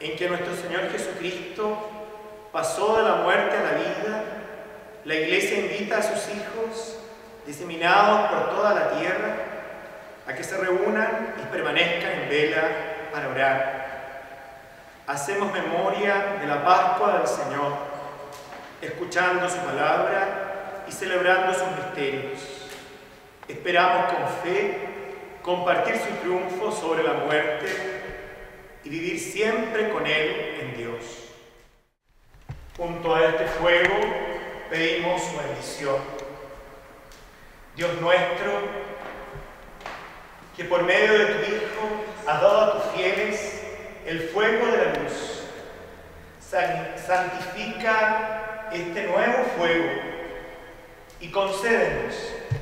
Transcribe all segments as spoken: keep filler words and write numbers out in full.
en que nuestro Señor Jesucristo pasó de la muerte a la vida, la Iglesia invita a sus hijos, diseminados por toda la tierra, a que se reúnan y permanezcan en vela para orar. Hacemos memoria de la Pascua del Señor, escuchando su palabra y celebrando sus misterios. Esperamos con fe compartir su triunfo sobre la muerte y vivir siempre con Él en Dios. Junto a este fuego pedimos su bendición. Dios nuestro, que por medio de tu Hijo has dado a tus fieles el fuego de la luz, santifica este nuevo fuego y concédenos,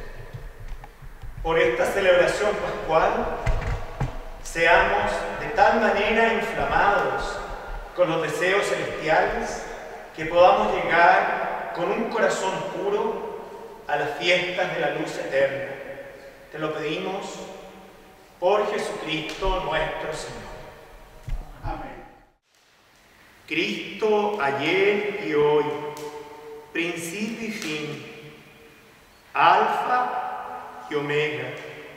por esta celebración pascual, seamos de tal manera inflamados con los deseos celestiales que podamos llegar con un corazón puro a las fiestas de la luz eterna. Te lo pedimos por Jesucristo nuestro Señor. Amén. Cristo ayer y hoy, principio y fin, Alfa y Omega.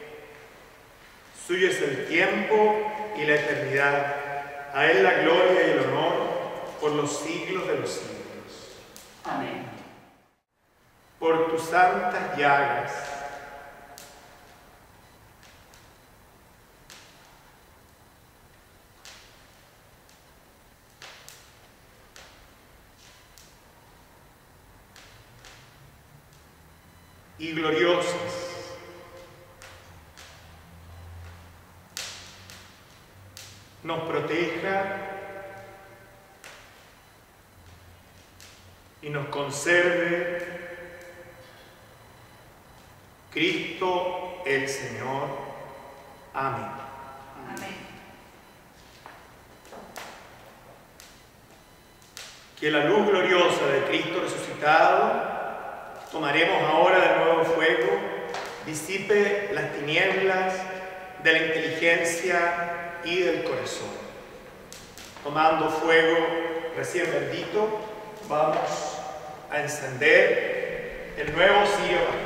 Suyo es el tiempo y la eternidad. A Él la gloria y el honor por los siglos de los siglos. Amén. Por tus santas llagas, y gloriosas, nos proteja y nos conserve Cristo el Señor. Amén. Amén. Que la luz gloriosa de Cristo resucitado, tomaremos ahora del nuevo fuego, disipe las tinieblas de la inteligencia y del corazón. Tomando fuego recién bendito, vamos a encender el nuevo cirio pascual.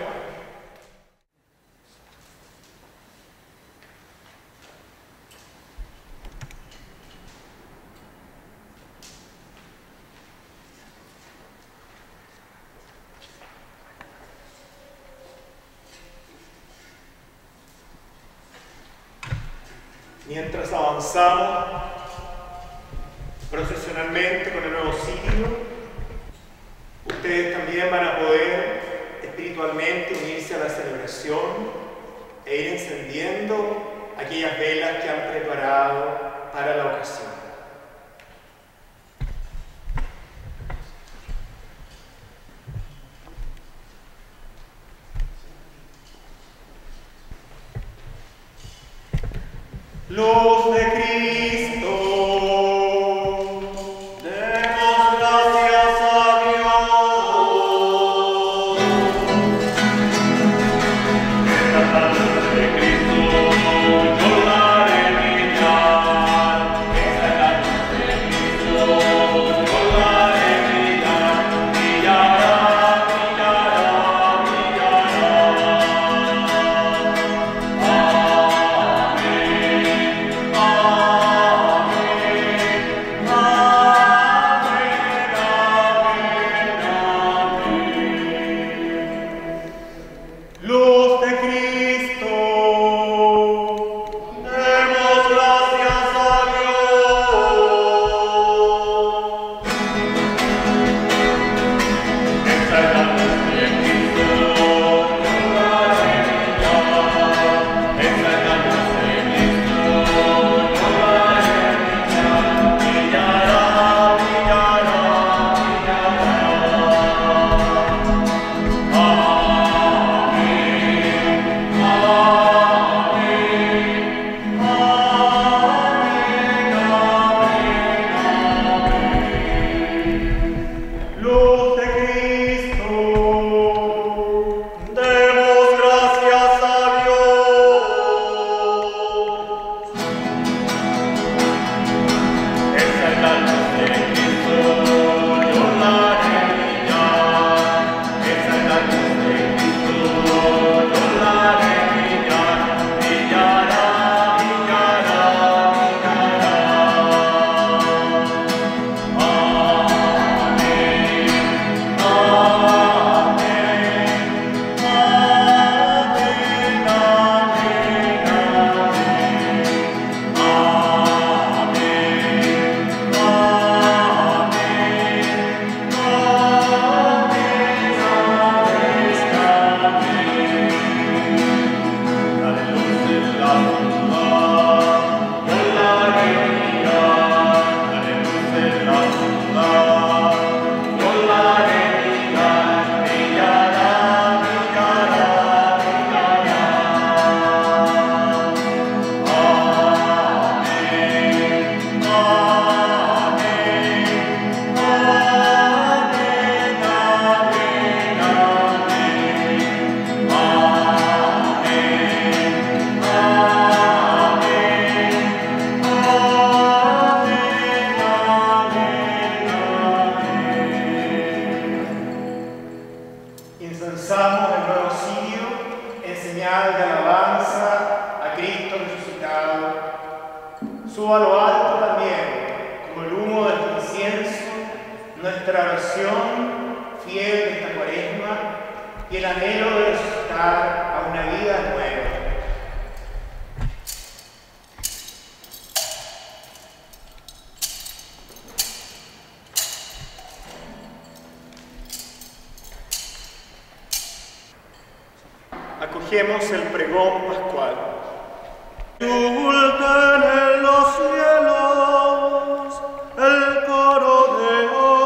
Mientras avanzamos procesionalmente con el nuevo cirio, ustedes también van a poder espiritualmente unirse a la celebración e ir encendiendo aquellas velas que han preparado para la ocasión. Luz de Cristo, demos gracias a Dios. Esta luz de Cristo yo la haré brillar. Esta luz de Cristo yo la haré brillar. Brillará, brillará, brillará. Amén. Acogemos el pregón pascual. Exulten en los cielos el coro de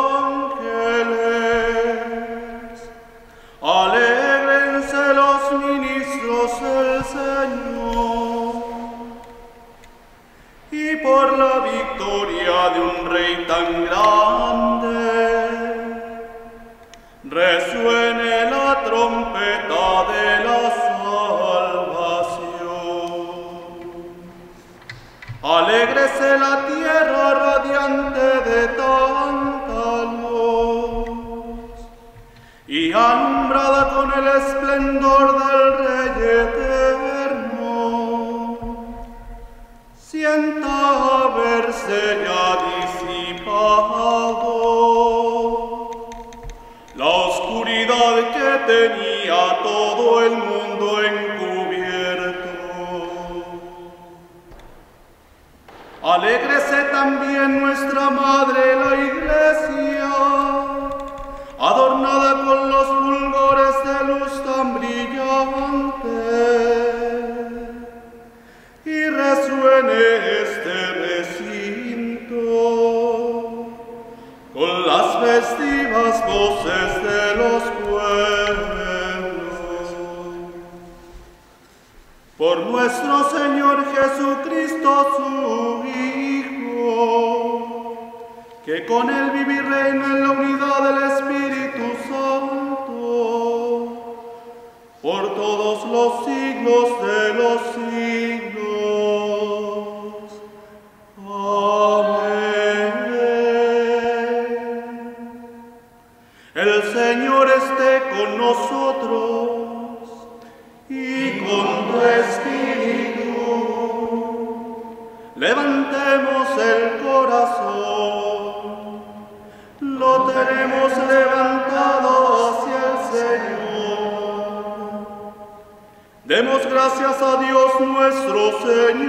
ángeles, alégrense los ministros del Señor, y por la victoria de un Rey tan grande, resuene la trompeta de la salvación. Alégrese la tierra radiante de tanta luz y alumbrada con el esplendor del Rey eterno. Sienta haberse ya disipado la oscuridad que tenía todo el mundo encubierto. Alégrese también nuestra Madre la Iglesia, adornada con los fulgores de luz tan brillante, y resuene este recinto con las festivas voces de los pueblos. Por nuestro Señor Jesucristo, su Hijo, que con él vive y reina en la unidad del Espíritu Santo, por todos los siglos de los siglos. Amén. El Señor esté con nosotros y con tu espíritu. Levantemos el corazón, lo tenemos levantado hacia el Señor. Demos gracias a Dios nuestro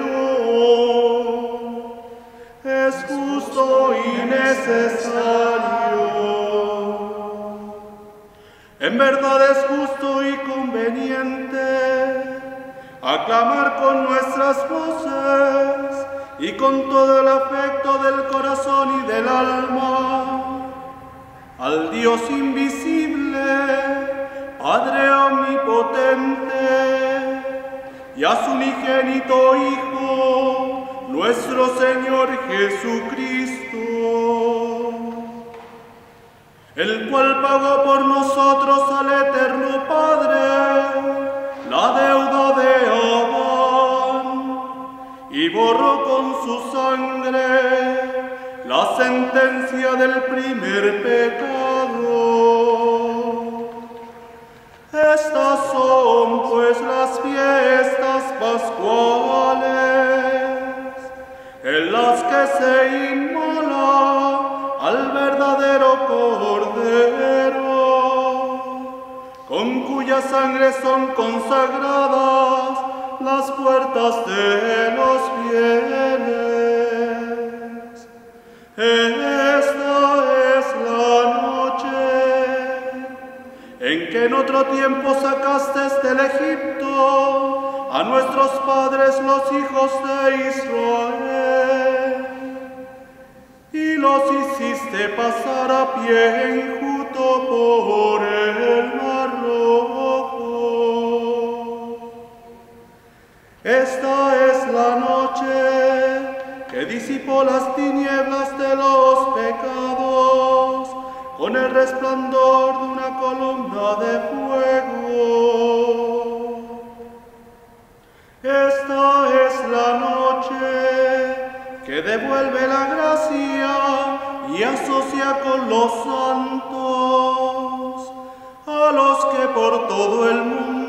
Señor, es justo y necesario. En verdad es justo y conveniente aclamar con nuestras voces y con todo el afecto del corazón y del alma al Dios invisible, Padre omnipotente, y a su unigénito Hijo, nuestro Señor Jesucristo, el cual pagó por nosotros al eterno Padre la deuda de Adán y borró con su sangre la sentencia del primer pecado. Estas son pues las fiestas pascuales en las que se inmola al verdadero Cordero, con cuya sangre son consagradas las puertas de los bienes. Esta es la noche en que en otro tiempo sacaste del Egipto a nuestros padres, los hijos de Israel, y los hiciste hiciste pasar a pie enjuto por el mar rojo. Esta es la noche que disipó las tinieblas de los pecados con el resplandor de una columna de fuego. Esta es la noche que devuelve la gracia y asocia con los santos a los que por todo el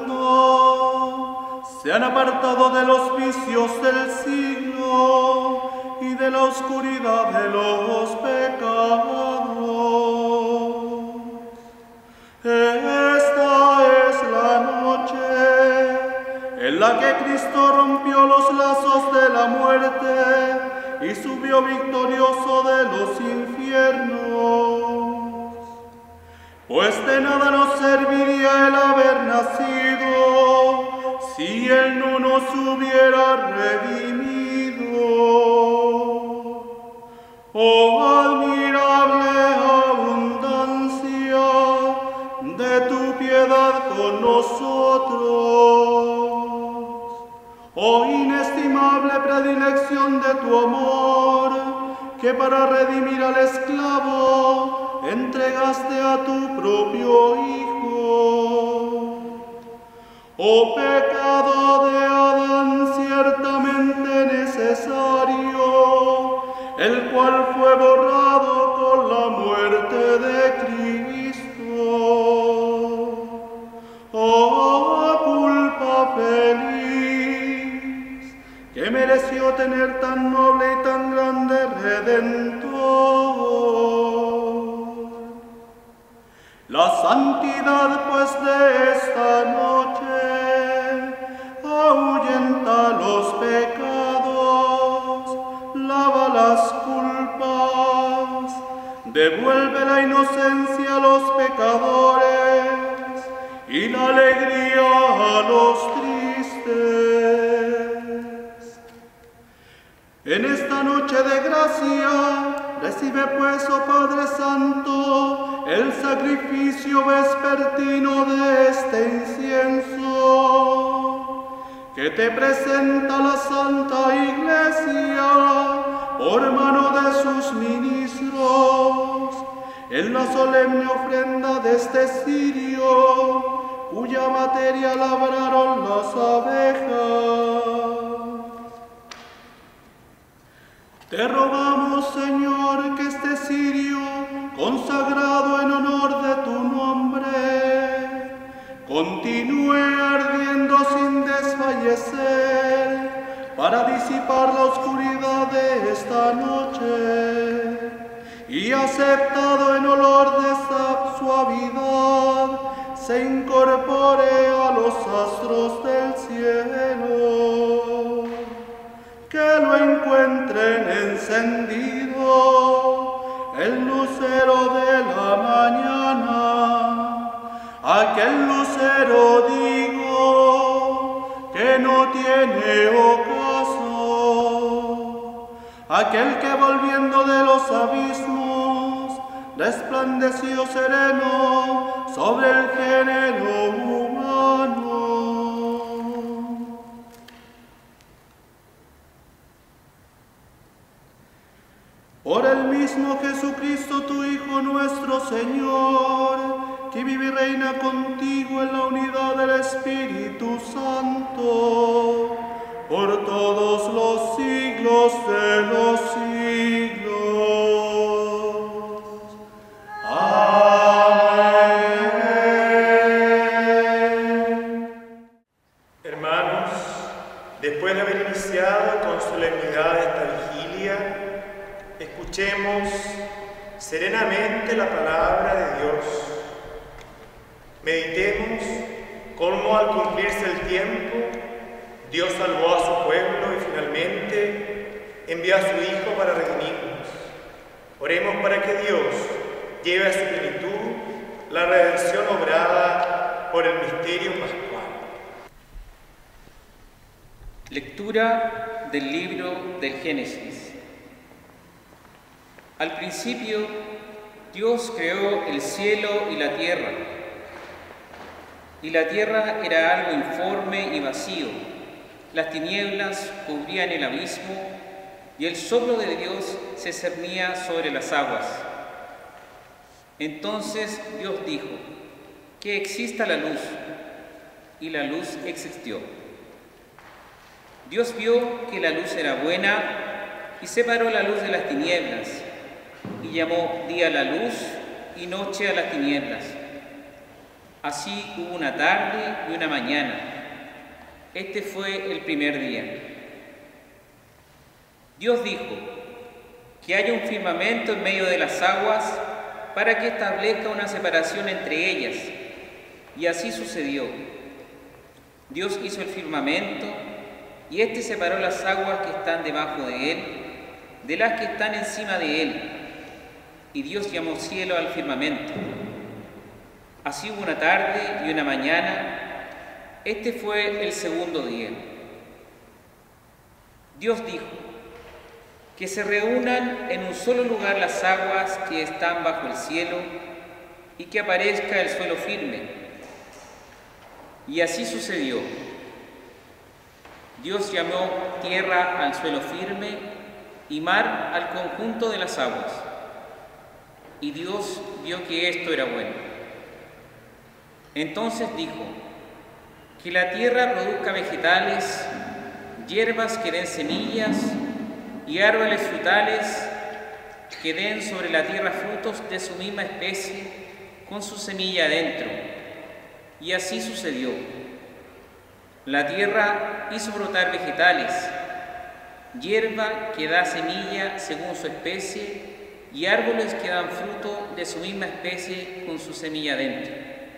mundo se han apartado de los vicios del siglo y de la oscuridad de los pecados. Esta es la noche en la que Cristo rompió los lazos de la muerte y subió victorioso de los infiernos. Pues de nada nos serviría el haber nacido si Él no nos hubiera redimido. Oh admirable abundancia de tu piedad con nosotros. Oh inestimable predilección de tu amor, que para redimir al esclavo entregaste a tu propio Hijo. Oh pecado de Adán ciertamente necesario, el cual fue borrado con la muerte de Cristo. Oh culpa feliz, que mereció tener tan noble y tan grande Redentor. La santidad pues de esta noche ahuyenta los pecados, lava las culpas, devuelve la inocencia a los pecadores y la alegría a los tristes. En esta noche de gracia, recibe pues, oh Padre Santo, el sacrificio vespertino de este incienso, que te presenta la Santa Iglesia por mano de sus ministros, en la solemne ofrenda de este cirio, cuya materia labraron las abejas. Te rogamos, Señor, que este cirio, consagrado en honor de tu nombre, continúe ardiendo sin desfallecer, para disipar la oscuridad de esta noche, y aceptado en olor de esa suavidad, se incorpore a los astros del cielo. Que lo encuentren encendido el lucero de la mañana, aquel lucero digo que no tiene ocaso, aquel que volviendo de los abismos resplandeció sereno sobre el género humano. Por el mismo Jesucristo, tu Hijo nuestro Señor, que vive y reina contigo en la unidad del Espíritu Santo, por todos los siglos de los siglos. Amén. Hermanos, después de haber iniciado con solemnidad esta vigilia, escuchemos serenamente la palabra de Dios. Meditemos cómo al cumplirse el tiempo, Dios salvó a su pueblo y finalmente envió a su Hijo para redimirnos. Oremos para que Dios lleve a su plenitud la redención obrada por el misterio pascual. Lectura del libro del Génesis. Al principio Dios creó el cielo y la tierra, y la tierra era algo informe y vacío. Las tinieblas cubrían el abismo, y el soplo de Dios se cernía sobre las aguas. Entonces Dios dijo: que exista la luz, y la luz existió. Dios vio que la luz era buena, y separó la luz de las tinieblas, y llamó día a la luz y noche a las tinieblas. Así hubo una tarde y una mañana. Este fue el primer día. Dios dijo: que haya un firmamento en medio de las aguas para que establezca una separación entre ellas. Y así sucedió. Dios hizo el firmamento, y éste separó las aguas que están debajo de él de las que están encima de él. Y Dios llamó cielo al firmamento. Así hubo una tarde y una mañana. Este fue el segundo día. Dios dijo: que se reúnan en un solo lugar las aguas que están bajo el cielo, y que aparezca el suelo firme. Y así sucedió. Dios llamó tierra al suelo firme y mar al conjunto de las aguas. Y Dios vio que esto era bueno. Entonces dijo: que la tierra produzca vegetales, hierbas que den semillas, y árboles frutales que den sobre la tierra frutos de su misma especie, con su semilla adentro. Y así sucedió. La tierra hizo brotar vegetales, hierba que da semilla según su especie, y árboles que dan fruto de su misma especie con su semilla dentro.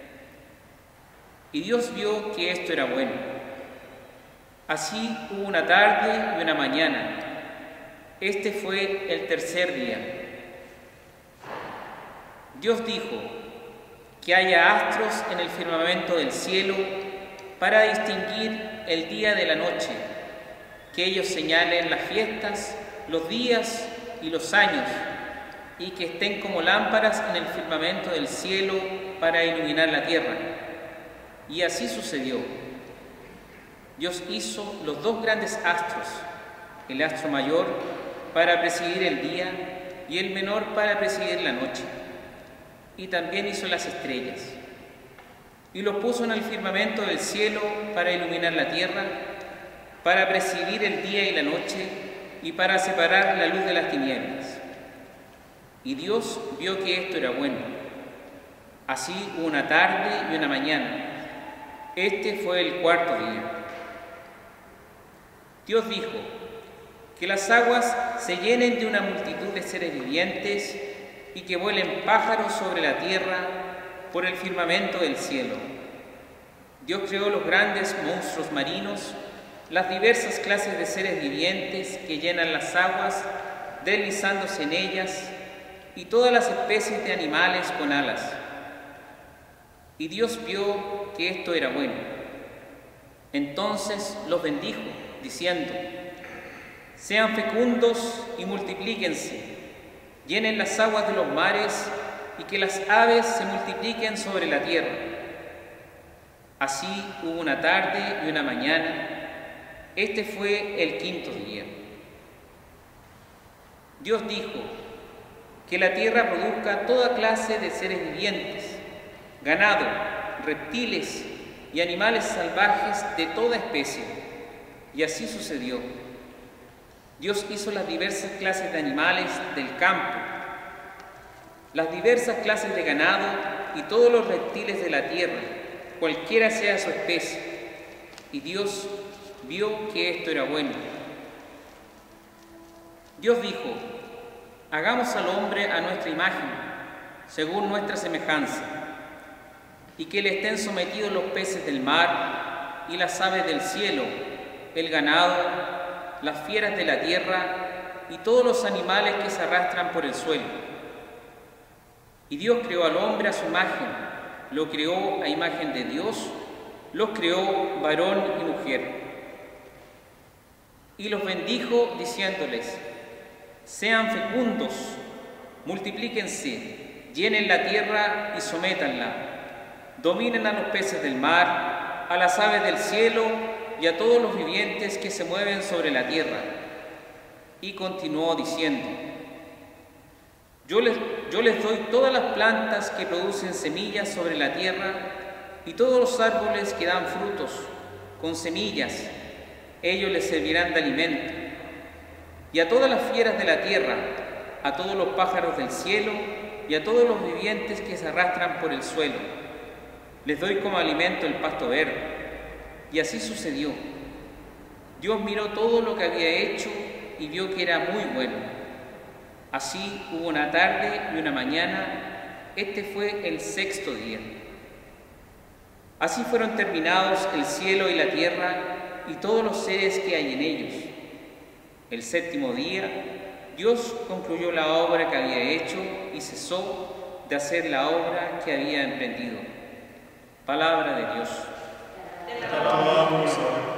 Y Dios vio que esto era bueno. Así hubo una tarde y una mañana. Este fue el tercer día. Dios dijo: que haya astros en el firmamento del cielo para distinguir el día de la noche, que ellos señalen las fiestas, los días y los años, y que estén como lámparas en el firmamento del cielo para iluminar la tierra. Y así sucedió. Dios hizo los dos grandes astros, el astro mayor para presidir el día y el menor para presidir la noche. Y también hizo las estrellas. Y los puso en el firmamento del cielo para iluminar la tierra, para presidir el día y la noche, y para separar la luz de las tinieblas. Y Dios vio que esto era bueno. Así hubo una tarde y una mañana. Este fue el cuarto día. Dios dijo: que las aguas se llenen de una multitud de seres vivientes, y que vuelen pájaros sobre la tierra por el firmamento del cielo. Dios creó los grandes monstruos marinos, las diversas clases de seres vivientes que llenan las aguas, deslizándose en ellas, y todas las especies de animales con alas. Y Dios vio que esto era bueno. Entonces los bendijo, diciendo: sean fecundos y multiplíquense, llenen las aguas de los mares, y que las aves se multipliquen sobre la tierra. Así hubo una tarde y una mañana. Este fue el quinto día. Dios dijo: que la tierra produzca toda clase de seres vivientes, ganado, reptiles y animales salvajes de toda especie. Y así sucedió. Dios hizo las diversas clases de animales del campo, las diversas clases de ganado y todos los reptiles de la tierra, cualquiera sea su especie. Y Dios vio que esto era bueno. Dios dijo: hagamos al hombre a nuestra imagen, según nuestra semejanza, y que le estén sometidos los peces del mar y las aves del cielo, el ganado, las fieras de la tierra y todos los animales que se arrastran por el suelo. Y Dios creó al hombre a su imagen, lo creó a imagen de Dios, los creó varón y mujer. Y los bendijo diciéndoles: sean fecundos, multiplíquense, llenen la tierra y sométanla, dominen a los peces del mar, a las aves del cielo y a todos los vivientes que se mueven sobre la tierra. Y continuó diciendo: Yo les, yo les doy todas las plantas que producen semillas sobre la tierra y todos los árboles que dan frutos con semillas, ellos les servirán de alimento. Y a todas las fieras de la tierra, a todos los pájaros del cielo y a todos los vivientes que se arrastran por el suelo, les doy como alimento el pasto verde. Y así sucedió. Dios miró todo lo que había hecho y vio que era muy bueno. Así hubo una tarde y una mañana. Este fue el sexto día. Así fueron terminados el cielo y la tierra y todos los seres que hay en ellos. El séptimo día, Dios concluyó la obra que había hecho y cesó de hacer la obra que había emprendido. Palabra de Dios. Te alabamos, Señor.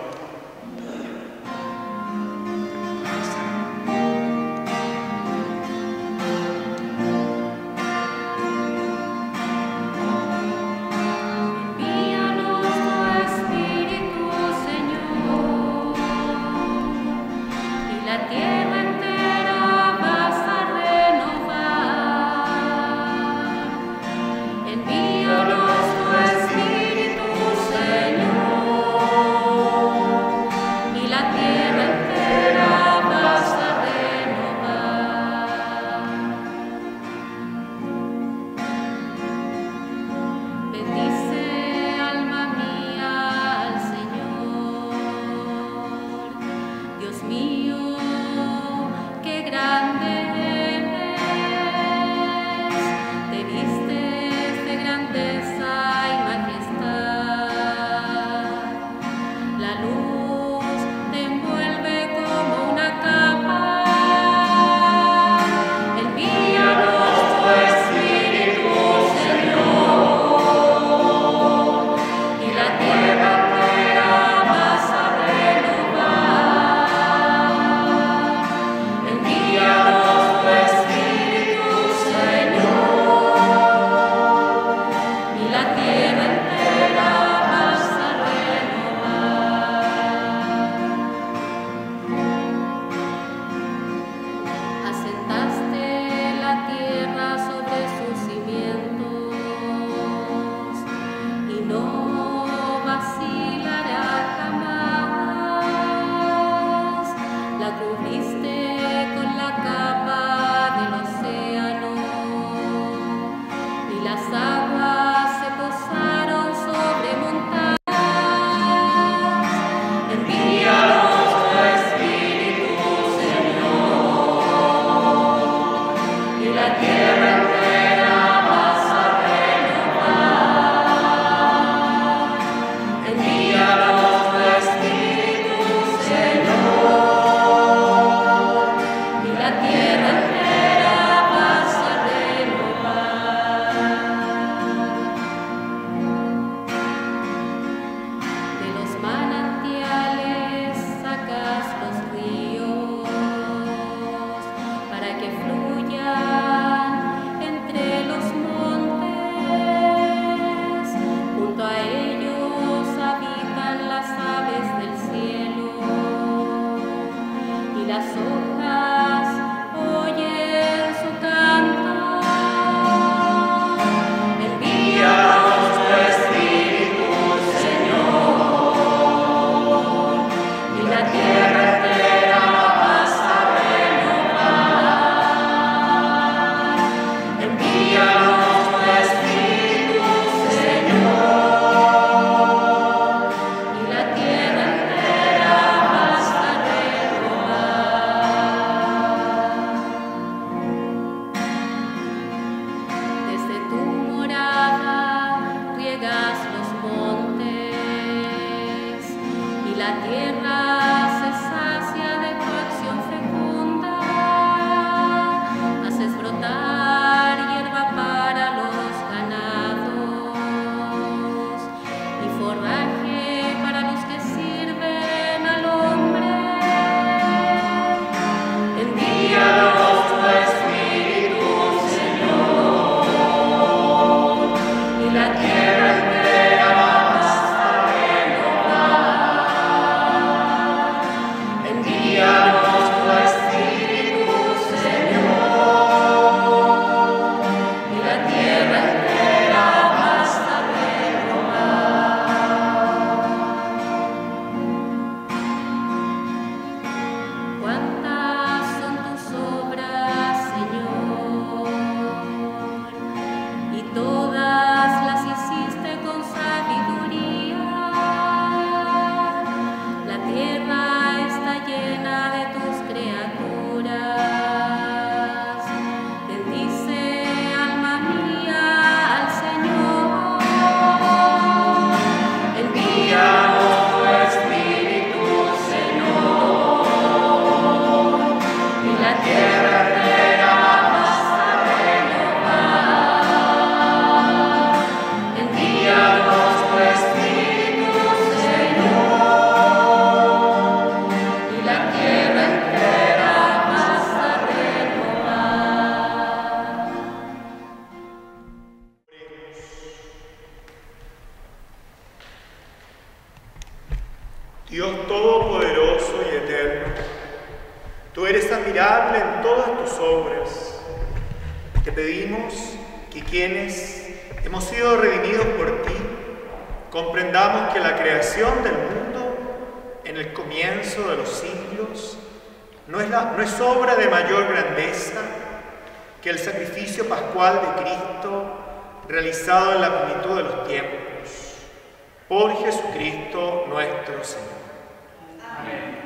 Dios todopoderoso y eterno, tú eres admirable en todas tus obras. Te pedimos que quienes hemos sido redimidos por ti, comprendamos que la creación del mundo en el comienzo de los siglos no es, la, no es obra de mayor grandeza que el sacrificio pascual de Cristo realizado en la plenitud de los tiempos, por Jesucristo nuestro Señor. Amén.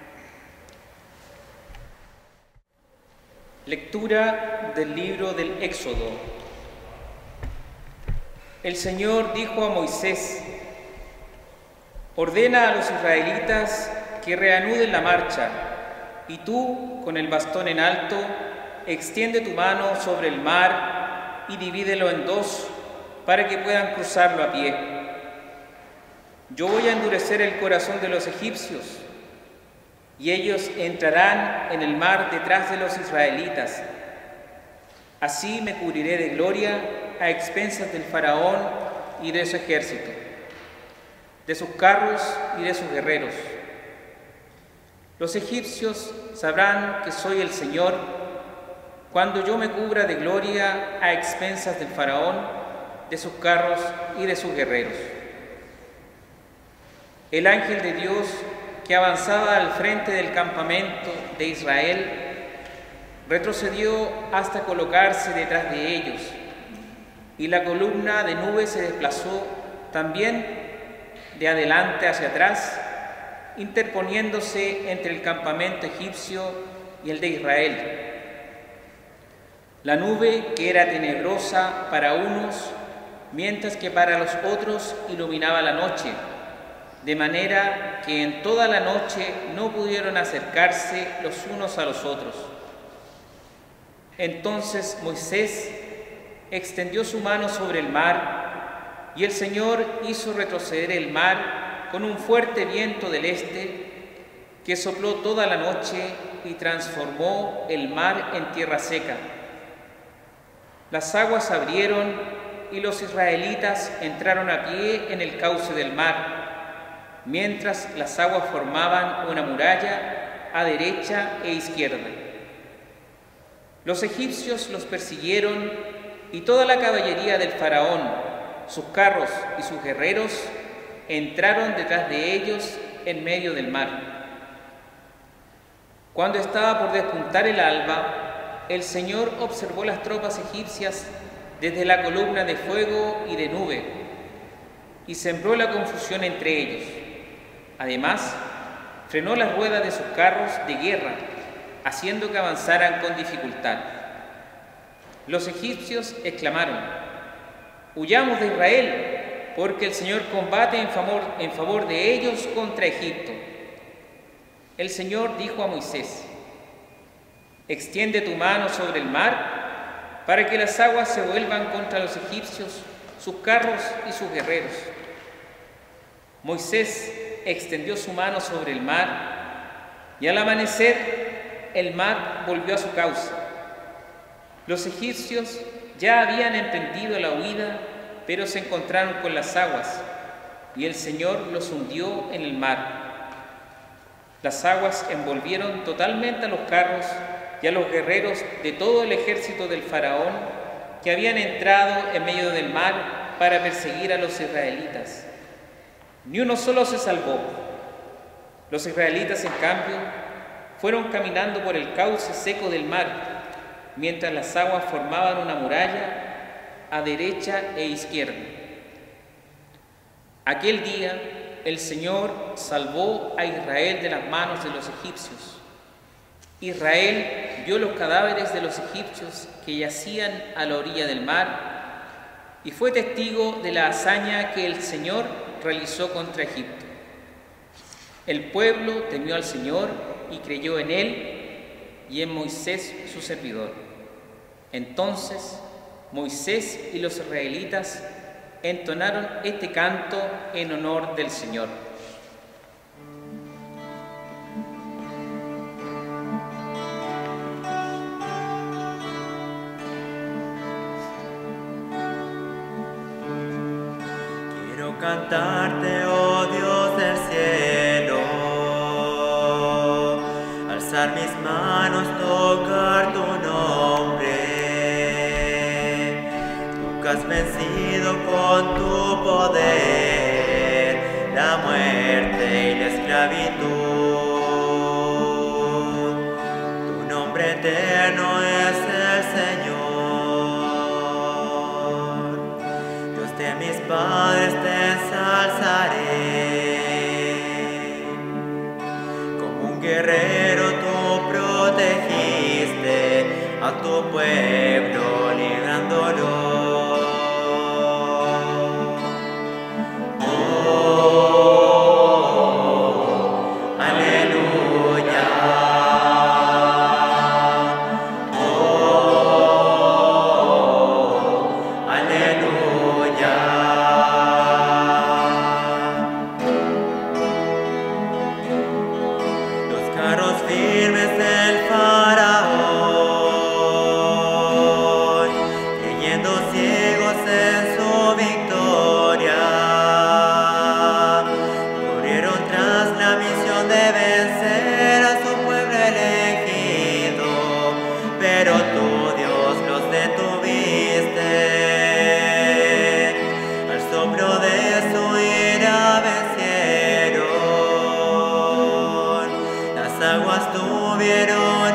Lectura del libro del Éxodo. El Señor dijo a Moisés: ordena a los israelitas que reanuden la marcha, y tú, con el bastón en alto, extiende tu mano sobre el mar y divídelo en dos, para que puedan cruzarlo a pie. Yo voy a endurecer el corazón de los egipcios, y ellos entrarán en el mar detrás de los israelitas. Así me cubriré de gloria a expensas del faraón y de su ejército, de sus carros y de sus guerreros. Los egipcios sabrán que soy el Señor cuando yo me cubra de gloria a expensas del faraón, de sus carros y de sus guerreros. El ángel de Dios que avanzaba al frente del campamento de Israel retrocedió hasta colocarse detrás de ellos, y la columna de nube se desplazó también de adelante hacia atrás, interponiéndose entre el campamento egipcio y el de Israel. La nube, que era tenebrosa para unos, mientras que para los otros iluminaba la noche, de manera que en toda la noche no pudieron acercarse los unos a los otros. Entonces Moisés extendió su mano sobre el mar, y el Señor hizo retroceder el mar con un fuerte viento del este, que sopló toda la noche y transformó el mar en tierra seca. Las aguas abrieron y los israelitas entraron a pie en el cauce del mar, mientras las aguas formaban una muralla a derecha e izquierda. Los egipcios los persiguieron, y toda la caballería del faraón, sus carros y sus guerreros entraron detrás de ellos en medio del mar. Cuando estaba por despuntar el alba, el Señor observó las tropas egipcias desde la columna de fuego y de nube, y sembró la confusión entre ellos. Además, frenó las ruedas de sus carros de guerra, haciendo que avanzaran con dificultad. Los egipcios exclamaron: «Huyamos de Israel, porque el Señor combate en favor, en favor de ellos contra Egipto». El Señor dijo a Moisés: «Extiende tu mano sobre el mar, para que las aguas se vuelvan contra los egipcios, sus carros y sus guerreros». Moisés extendió su mano sobre el mar, y al amanecer el mar volvió a su cauce. Los egipcios ya habían emprendido la huida, pero se encontraron con las aguas, y el Señor los hundió en el mar. Las aguas envolvieron totalmente a los carros y a los guerreros de todo el ejército del faraón, que habían entrado en medio del mar para perseguir a los israelitas. Ni uno solo se salvó. Los israelitas, en cambio, fueron caminando por el cauce seco del mar, mientras las aguas formaban una muralla a derecha e izquierda. Aquel día el Señor salvó a Israel de las manos de los egipcios. Israel vio los cadáveres de los egipcios que yacían a la orilla del mar, y fue testigo de la hazaña que el Señor realizó contra Egipto. El pueblo temió al Señor y creyó en Él y en Moisés su servidor. Entonces Moisés y los israelitas entonaron este canto en honor del Señor. Quiero cantarte, oh Dios del cielo, alzar mis manos, tocar tu nombre. Tú que has vencido con tu poder la muerte y la esclavitud. Tu nombre eterno es el Señor. Dios de mis padres te ensalzaré. Guerrero, tú protegiste a tu pueblo librándolo. Oh, aleluya. Oh, aleluya. Carros firmes del faraón, creyendo ciegos en su victoria, corrieron tras la misión de vencer a su pueblo elegido, pero tú, Dios, los detuviste. Al soplo de su ira vencieron, las aguas tuvieron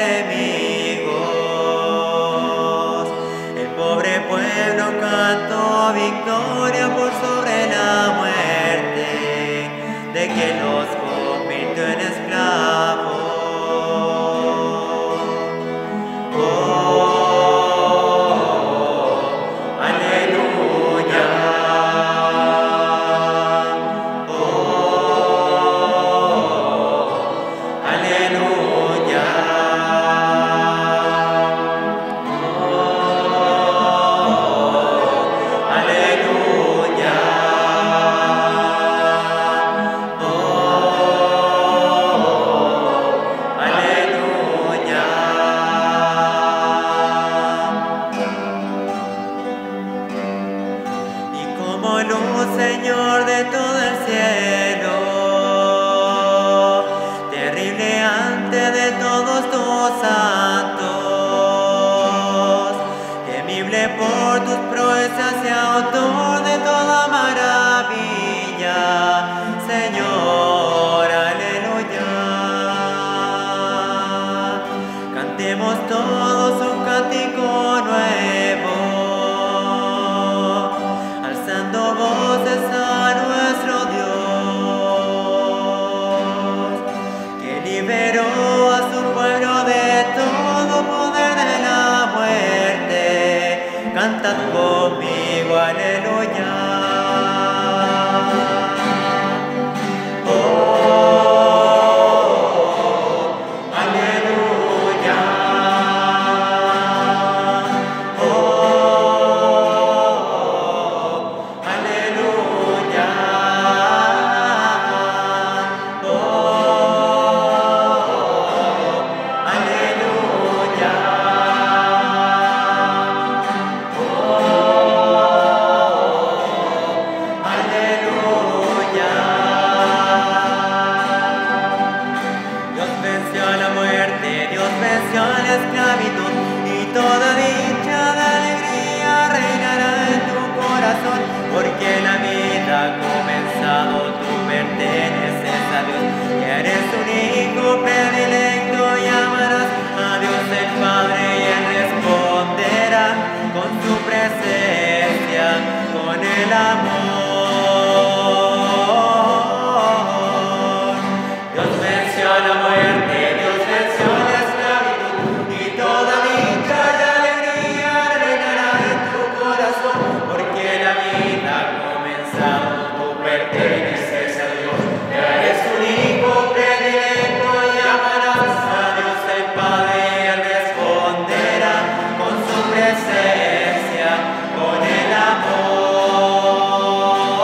enemigos. El pobre pueblo cantó victoria por sobre la muerte, de quien los convirtió en esclavos. Oh, aleluya. Señor de todo el cielo, terrible ante de todos tus santos, temible por tus proezas y autor de toda maravilla, Señor, aleluya. Cantemos todos un cántico nuevo, alzando voces a nuestro Dios, que liberó a su pueblo de todo poder de la muerte. Cantad conmigo, aleluya. Porque la vida ha comenzado, tú perteneces a Dios, y eres un hijo predilecto, y amarás a Dios el Padre, y Él responderá con su presencia, con el amor. Dios venció a la muerte, Dios venció a la esclavitud, y toda dicha y alegría reinará en tu corazón, porque la vida ha comenzado, tú perteneces a Dios, eres un hijo predilecto, y amarás a Dios el Padre, y Él responderá con su presencia, con el amor.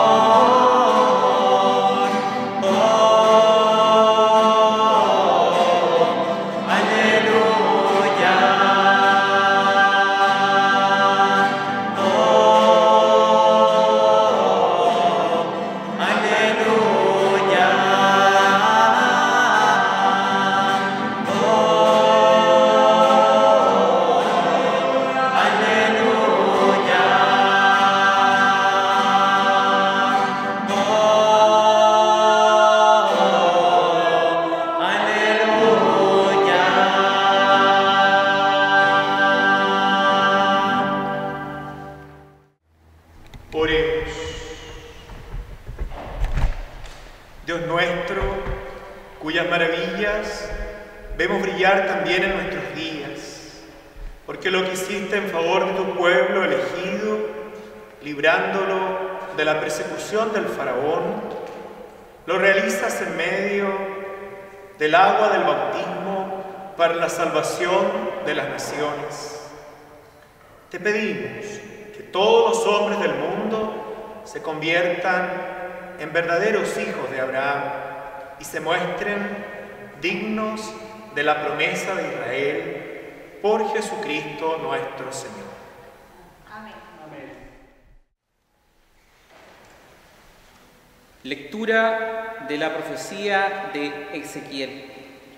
Oremos. Dios nuestro, cuyas maravillas vemos brillar también en nuestros días, porque lo que hiciste en favor de tu pueblo elegido, librándolo de la persecución del faraón, lo realizas en medio del agua del bautismo para la salvación de las naciones. Te pedimos que todos los hombres del mundo se conviertan en verdaderos hijos de Abraham y se muestren dignos de la promesa de Israel por Jesucristo nuestro Señor. Amén. Amén. Lectura de la profecía de Ezequiel.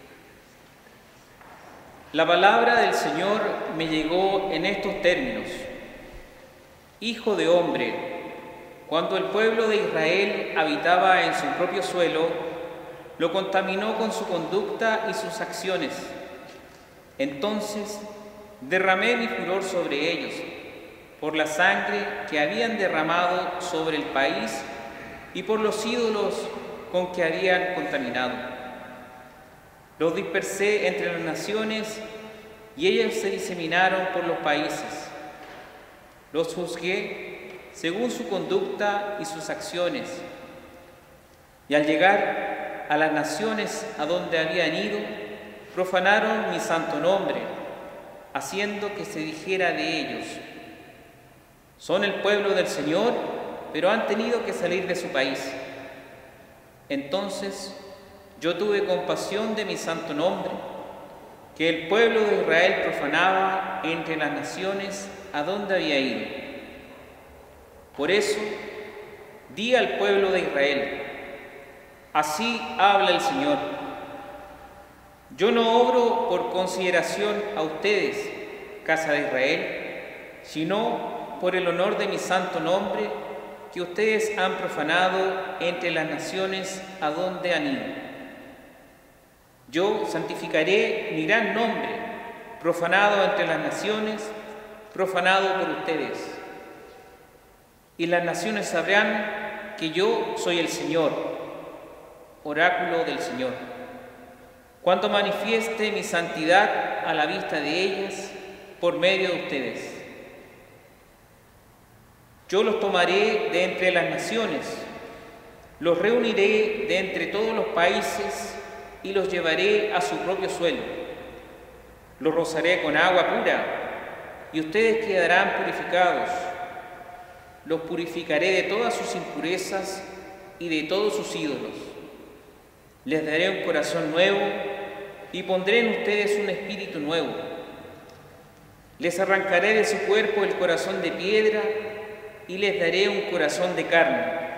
La palabra del Señor me llegó en estos términos: Hijo de hombre, cuando el pueblo de Israel habitaba en su propio suelo, lo contaminó con su conducta y sus acciones. Entonces derramé mi furor sobre ellos, por la sangre que habían derramado sobre el país y por los ídolos con que habían contaminado. Los dispersé entre las naciones y ellos se diseminaron por los países. Los juzgué según su conducta y sus acciones. Y al llegar a las naciones a donde habían ido, profanaron mi santo nombre, haciendo que se dijera de ellos: son el pueblo del Señor, pero han tenido que salir de su país. Entonces yo tuve compasión de mi santo nombre, que el pueblo de Israel profanaba entre las naciones a donde había ido. Por eso di al pueblo de Israel: así habla el Señor. Yo no obro por consideración a ustedes, casa de Israel, sino por el honor de mi santo nombre, que ustedes han profanado entre las naciones a donde han ido. Yo santificaré mi gran nombre, profanado entre las naciones, profanado por ustedes. Y las naciones sabrán que yo soy el Señor, oráculo del Señor, cuando manifieste mi santidad a la vista de ellas por medio de ustedes. Yo los tomaré de entre las naciones, los reuniré de entre todos los países y los llevaré a su propio suelo. Los rociaré con agua pura y ustedes quedarán purificados. Los purificaré de todas sus impurezas y de todos sus ídolos. Les daré un corazón nuevo y pondré en ustedes un espíritu nuevo. Les arrancaré de su cuerpo el corazón de piedra y les daré un corazón de carne.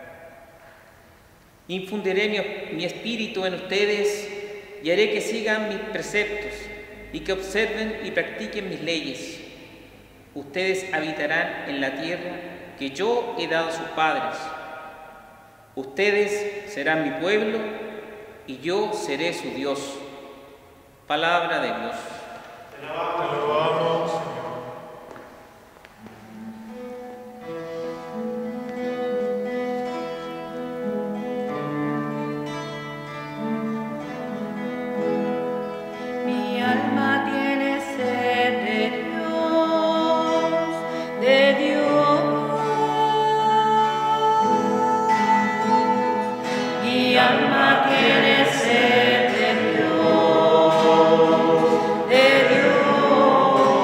Infundiré mi, mi espíritu en ustedes y haré que sigan mis preceptos y que observen y practiquen mis leyes. Ustedes habitarán en la tierra que yo he dado a sus padres. Ustedes serán mi pueblo y yo seré su Dios. Palabra de Dios. Te alabamos, Señor. De Dios.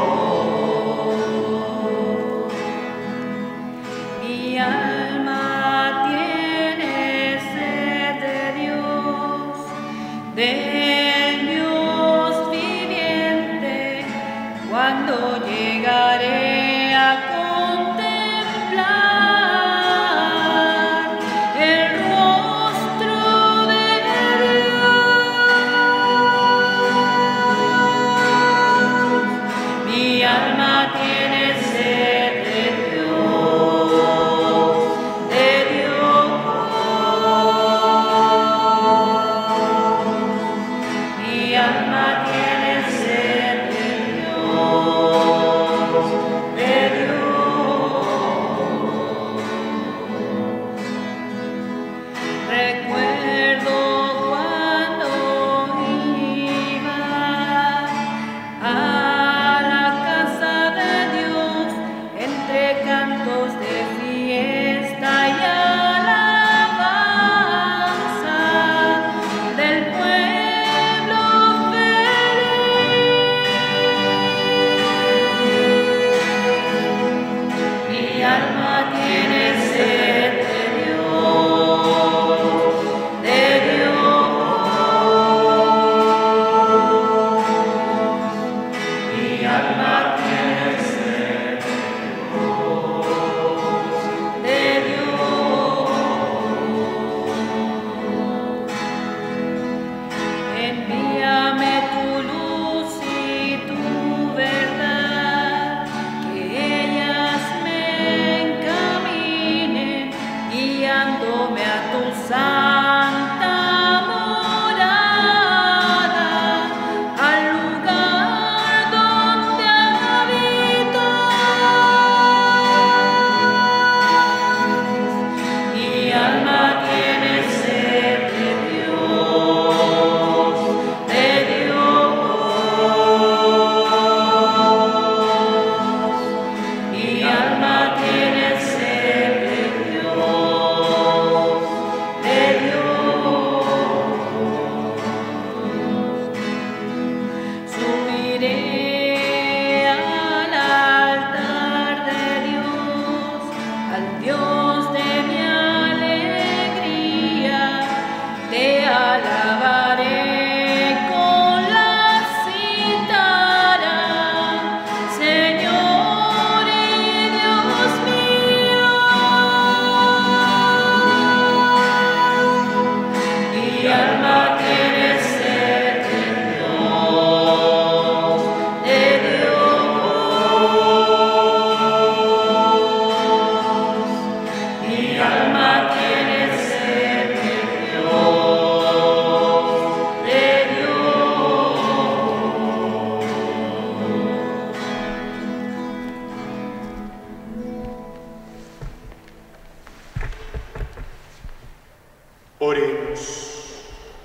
Oremos.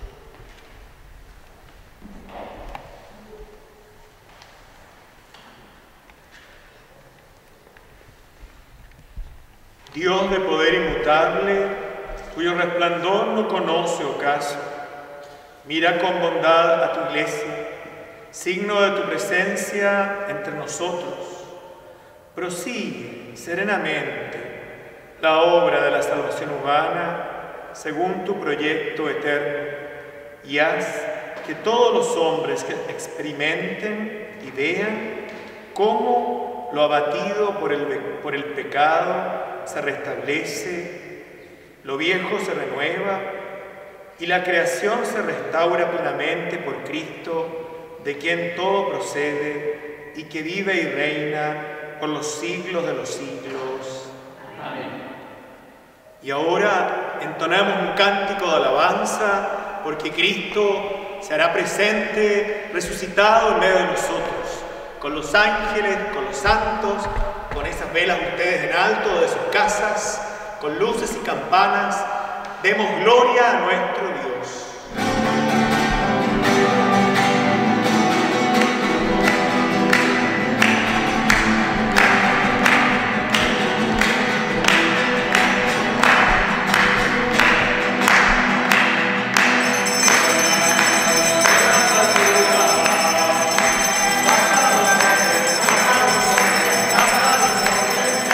Dios de poder inmutable, cuyo resplandor no conoce ocaso, mira con bondad a tu iglesia, signo de tu presencia entre nosotros. Prosigue serenamente la obra de la salvación humana según tu proyecto eterno y haz que todos los hombres que experimenten y vean cómo lo abatido por el, por el pecado se restablece, lo viejo se renueva y la creación se restaura plenamente por Cristo, de quien todo procede y que vive y reina por los siglos de los siglos. Amén. Y ahora entonamos un cántico de alabanza, porque Cristo se hará presente, resucitado en medio de nosotros, con los ángeles, con los santos, con esas velas ustedes en alto de sus casas, con luces y campanas. Demos gloria a nuestro Dios.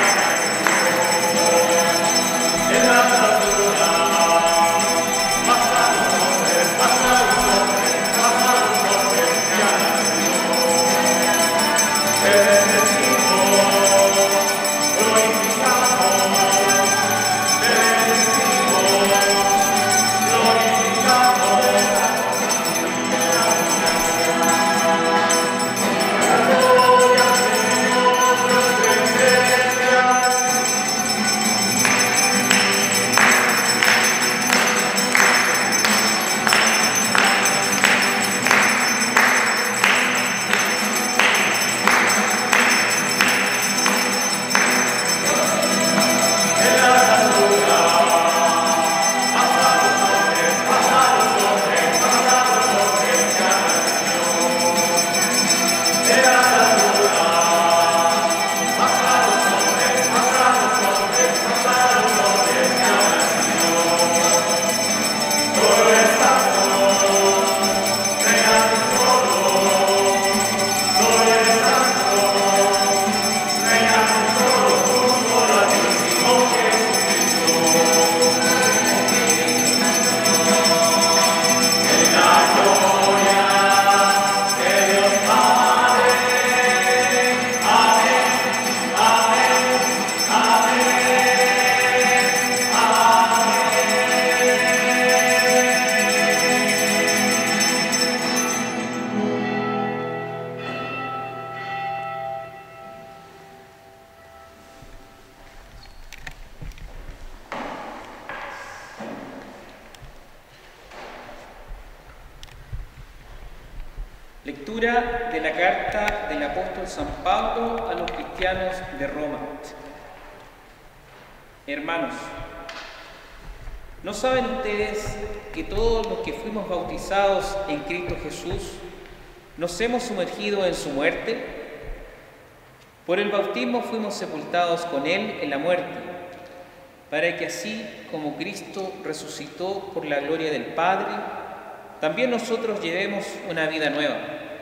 Más Lectura de la carta del apóstol San Pablo a los cristianos de Roma. Hermanos, ¿no saben ustedes que todos los que fuimos bautizados en Cristo Jesús nos hemos sumergido en su muerte? Por el bautismo fuimos sepultados con Él en la muerte, para que así como Cristo resucitó por la gloria del Padre, también nosotros llevemos una vida nueva.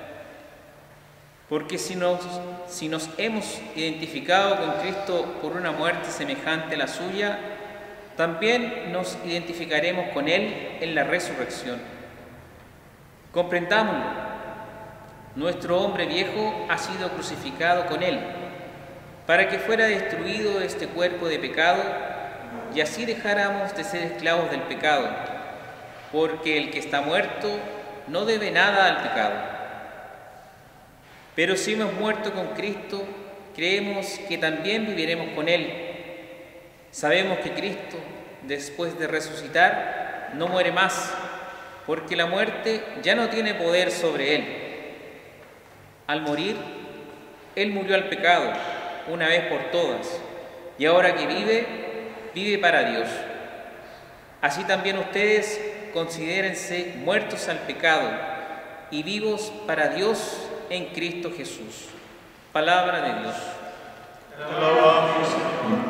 Porque si nos, si nos hemos identificado con Cristo por una muerte semejante a la suya, también nos identificaremos con Él en la resurrección. Comprendámoslo. Nuestro hombre viejo ha sido crucificado con Él, para que fuera destruido este cuerpo de pecado y así dejáramos de ser esclavos del pecado, porque el que está muerto no debe nada al pecado. Pero si hemos muerto con Cristo, creemos que también viviremos con Él. Sabemos que Cristo, después de resucitar, no muere más, porque la muerte ya no tiene poder sobre Él. Al morir, Él murió al pecado, una vez por todas, y ahora que vive, vive para Dios. Así también ustedes considérense muertos al pecado y vivos para Dios en Cristo Jesús. Palabra de Dios. Alabamos, Señor.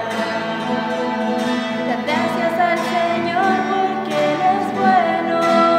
Gracias al Señor porque Él es bueno.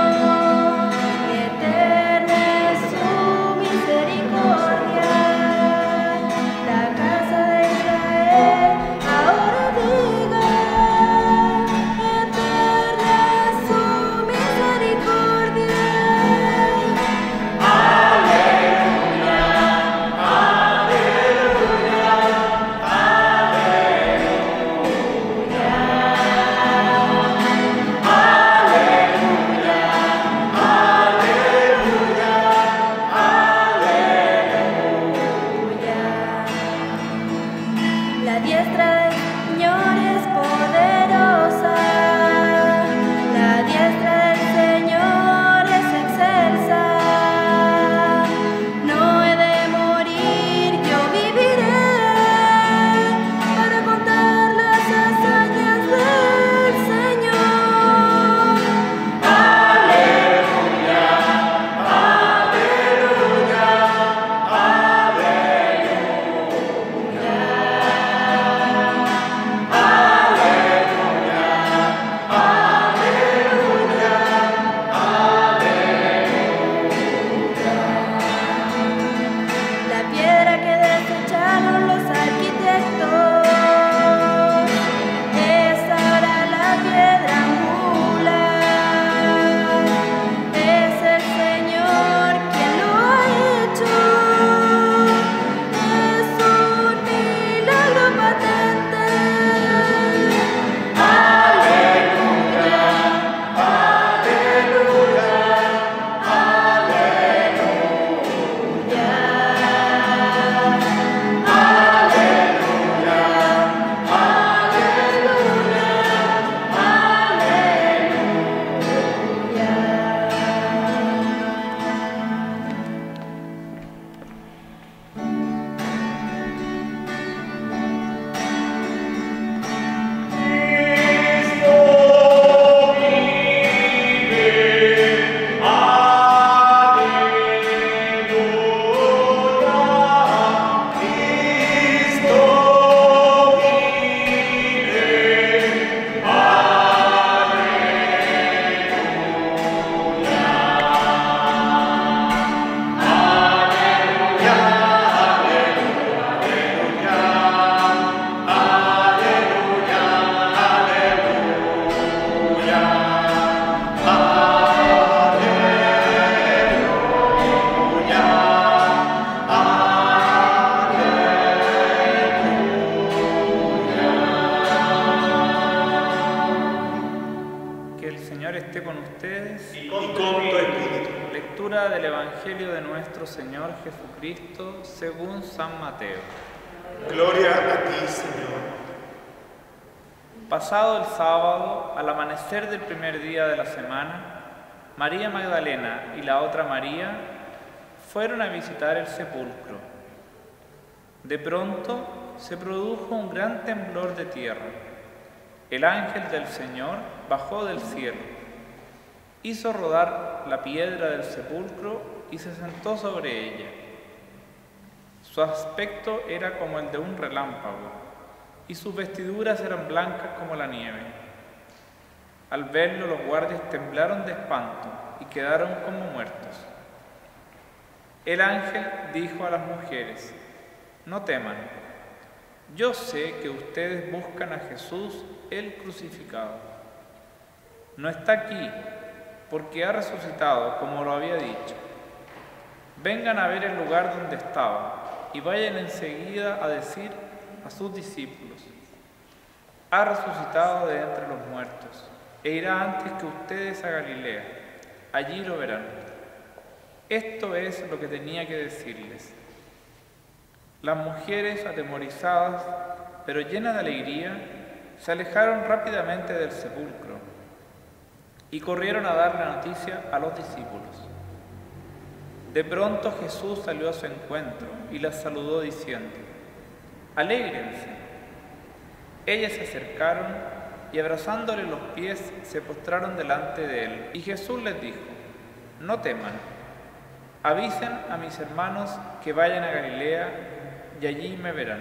Lectura del Evangelio de nuestro Señor Jesucristo según San Mateo. Gloria a ti, Señor. Pasado el sábado, al amanecer del primer día de la semana, María Magdalena y la otra María fueron a visitar el sepulcro. De pronto se produjo un gran temblor de tierra. El ángel del Señor bajó del cielo, hizo rodar la piedra del sepulcro y se sentó sobre ella. Su aspecto era como el de un relámpago, y sus vestiduras eran blancas como la nieve. Al verlo, los guardias temblaron de espanto y quedaron como muertos. El ángel dijo a las mujeres: no teman, yo sé que ustedes buscan a Jesús el crucificado. No está aquí, porque ha resucitado, como lo había dicho. Vengan a ver el lugar donde estaba y vayan enseguida a decir a sus discípulos: ha resucitado de entre los muertos, e irá antes que ustedes a Galilea. Allí lo verán. Esto es lo que tenía que decirles. Las mujeres, atemorizadas, pero llenas de alegría, se alejaron rápidamente del sepulcro y corrieron a dar la noticia a los discípulos. De pronto Jesús salió a su encuentro y las saludó diciendo: alégrense. Ellas se acercaron y abrazándole los pies se postraron delante de él. Y Jesús les dijo: no teman, avisen a mis hermanos que vayan a Galilea y allí me verán.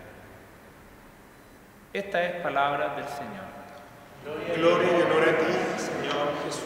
Esta es palabra del Señor. Gloria y honor a ti, Señor Jesús.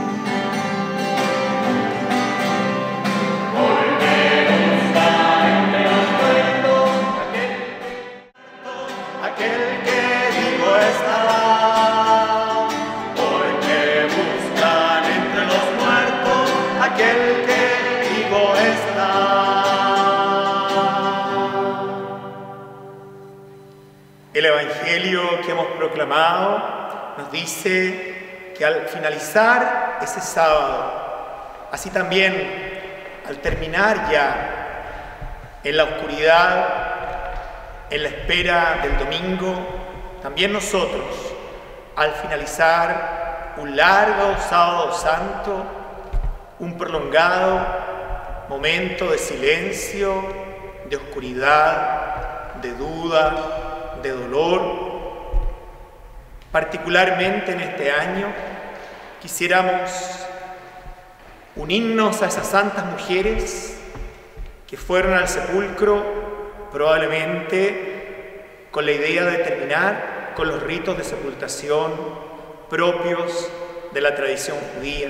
El Evangelio que hemos proclamado nos dice que al finalizar ese sábado, así también al terminar ya en la oscuridad, en la espera del domingo, también nosotros, al finalizar un largo sábado santo, un prolongado momento de silencio, de oscuridad, de duda, de dolor, particularmente en este año, quisiéramos unirnos a esas santas mujeres que fueron al sepulcro probablemente con la idea de terminar con los ritos de sepultación propios de la tradición judía.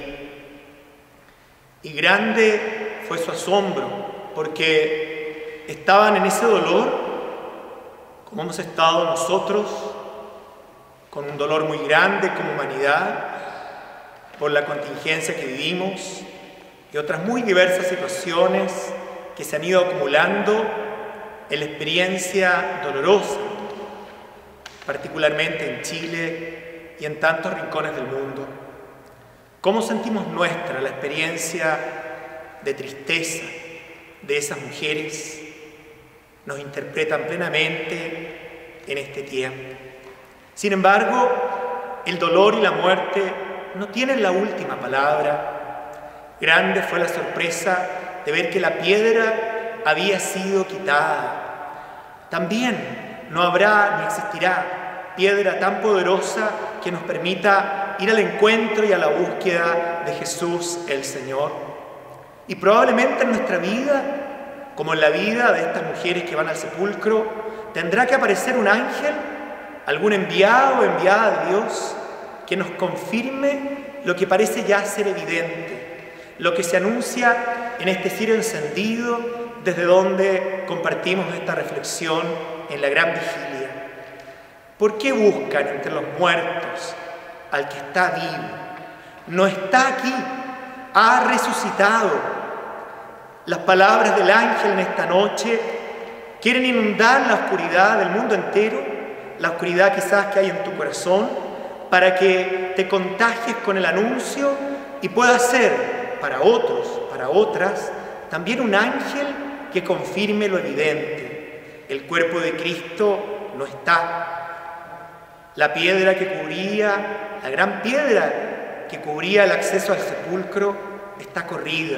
Y grande fue su asombro, porque estaban en ese dolor como hemos estado nosotros, con un dolor muy grande como humanidad, por la contingencia que vivimos y otras muy diversas situaciones que se han ido acumulando en la experiencia dolorosa, particularmente en Chile y en tantos rincones del mundo. ¿Cómo sentimos nuestra la experiencia de tristeza de esas mujeres? Nos interpretan plenamente en este tiempo. Sin embargo, el dolor y la muerte no tienen la última palabra. Grande fue la sorpresa de ver que la piedra había sido quitada. También no habrá ni existirá piedra tan poderosa que nos permita ir al encuentro y a la búsqueda de Jesús el Señor. Y probablemente en nuestra vida, como en la vida de estas mujeres que van al sepulcro, tendrá que aparecer un ángel, algún enviado o enviada de Dios, que nos confirme lo que parece ya ser evidente, lo que se anuncia en este cirio encendido desde donde compartimos esta reflexión en la gran vigilia. ¿Por qué buscan entre los muertos al que está vivo? No está aquí, ha resucitado. Las palabras del ángel en esta noche quieren inundar la oscuridad del mundo entero, la oscuridad quizás que hay en tu corazón, para que te contagies con el anuncio y puedas ser para otros, para otras, también un ángel que confirme lo evidente. El cuerpo de Cristo no está. La piedra que cubría, la gran piedra que cubría el acceso al sepulcro, está corrida.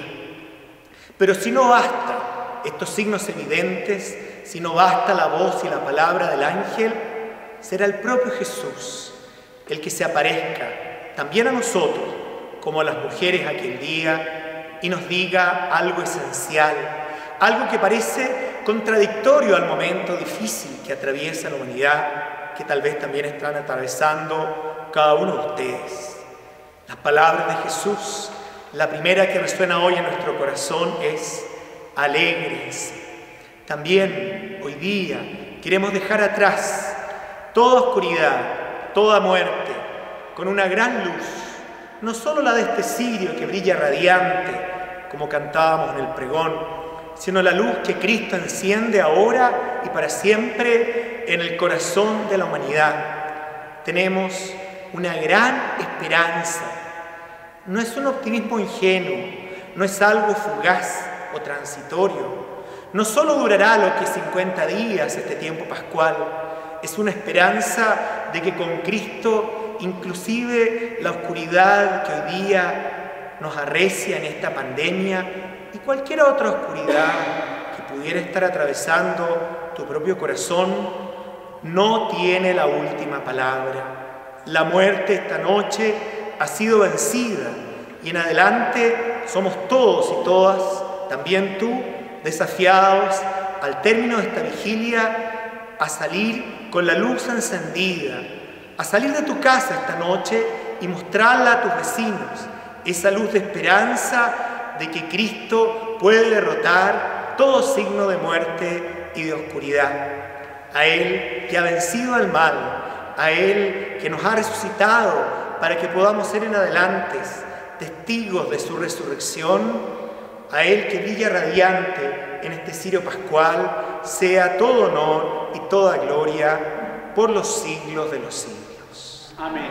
Pero si no basta estos signos evidentes, si no basta la voz y la palabra del ángel, será el propio Jesús el que se aparezca también a nosotros, como a las mujeres aquel día, y nos diga algo esencial, algo que parece contradictorio al momento difícil que atraviesa la humanidad, que tal vez también están atravesando cada uno de ustedes. Las palabras de Jesús, la primera que resuena hoy en nuestro corazón es: alégrense. También hoy día queremos dejar atrás toda oscuridad, toda muerte, con una gran luz, no solo la de este cirio que brilla radiante, como cantábamos en el pregón, sino la luz que Cristo enciende ahora y para siempre en el corazón de la humanidad. Tenemos una gran esperanza. No es un optimismo ingenuo, no es algo fugaz o transitorio. No solo durará lo que cincuenta días este tiempo pascual, es una esperanza de que con Cristo inclusive la oscuridad que hoy día nos arrecia en esta pandemia y cualquier otra oscuridad que pudiera estar atravesando tu propio corazón, no tiene la última palabra. La muerte esta noche ha sido vencida y en adelante somos todos y todas, también tú, desafiados al término de esta vigilia a salir con la luz encendida, a salir de tu casa esta noche y mostrarla a tus vecinos, esa luz de esperanza de que Cristo puede derrotar todo signo de muerte y de oscuridad. A Él que ha vencido al mal, a Él que nos ha resucitado para que podamos ser en adelante testigos de su resurrección, a Él que brilla radiante en este cirio pascual, sea todo honor y toda gloria por los siglos de los siglos. Amén.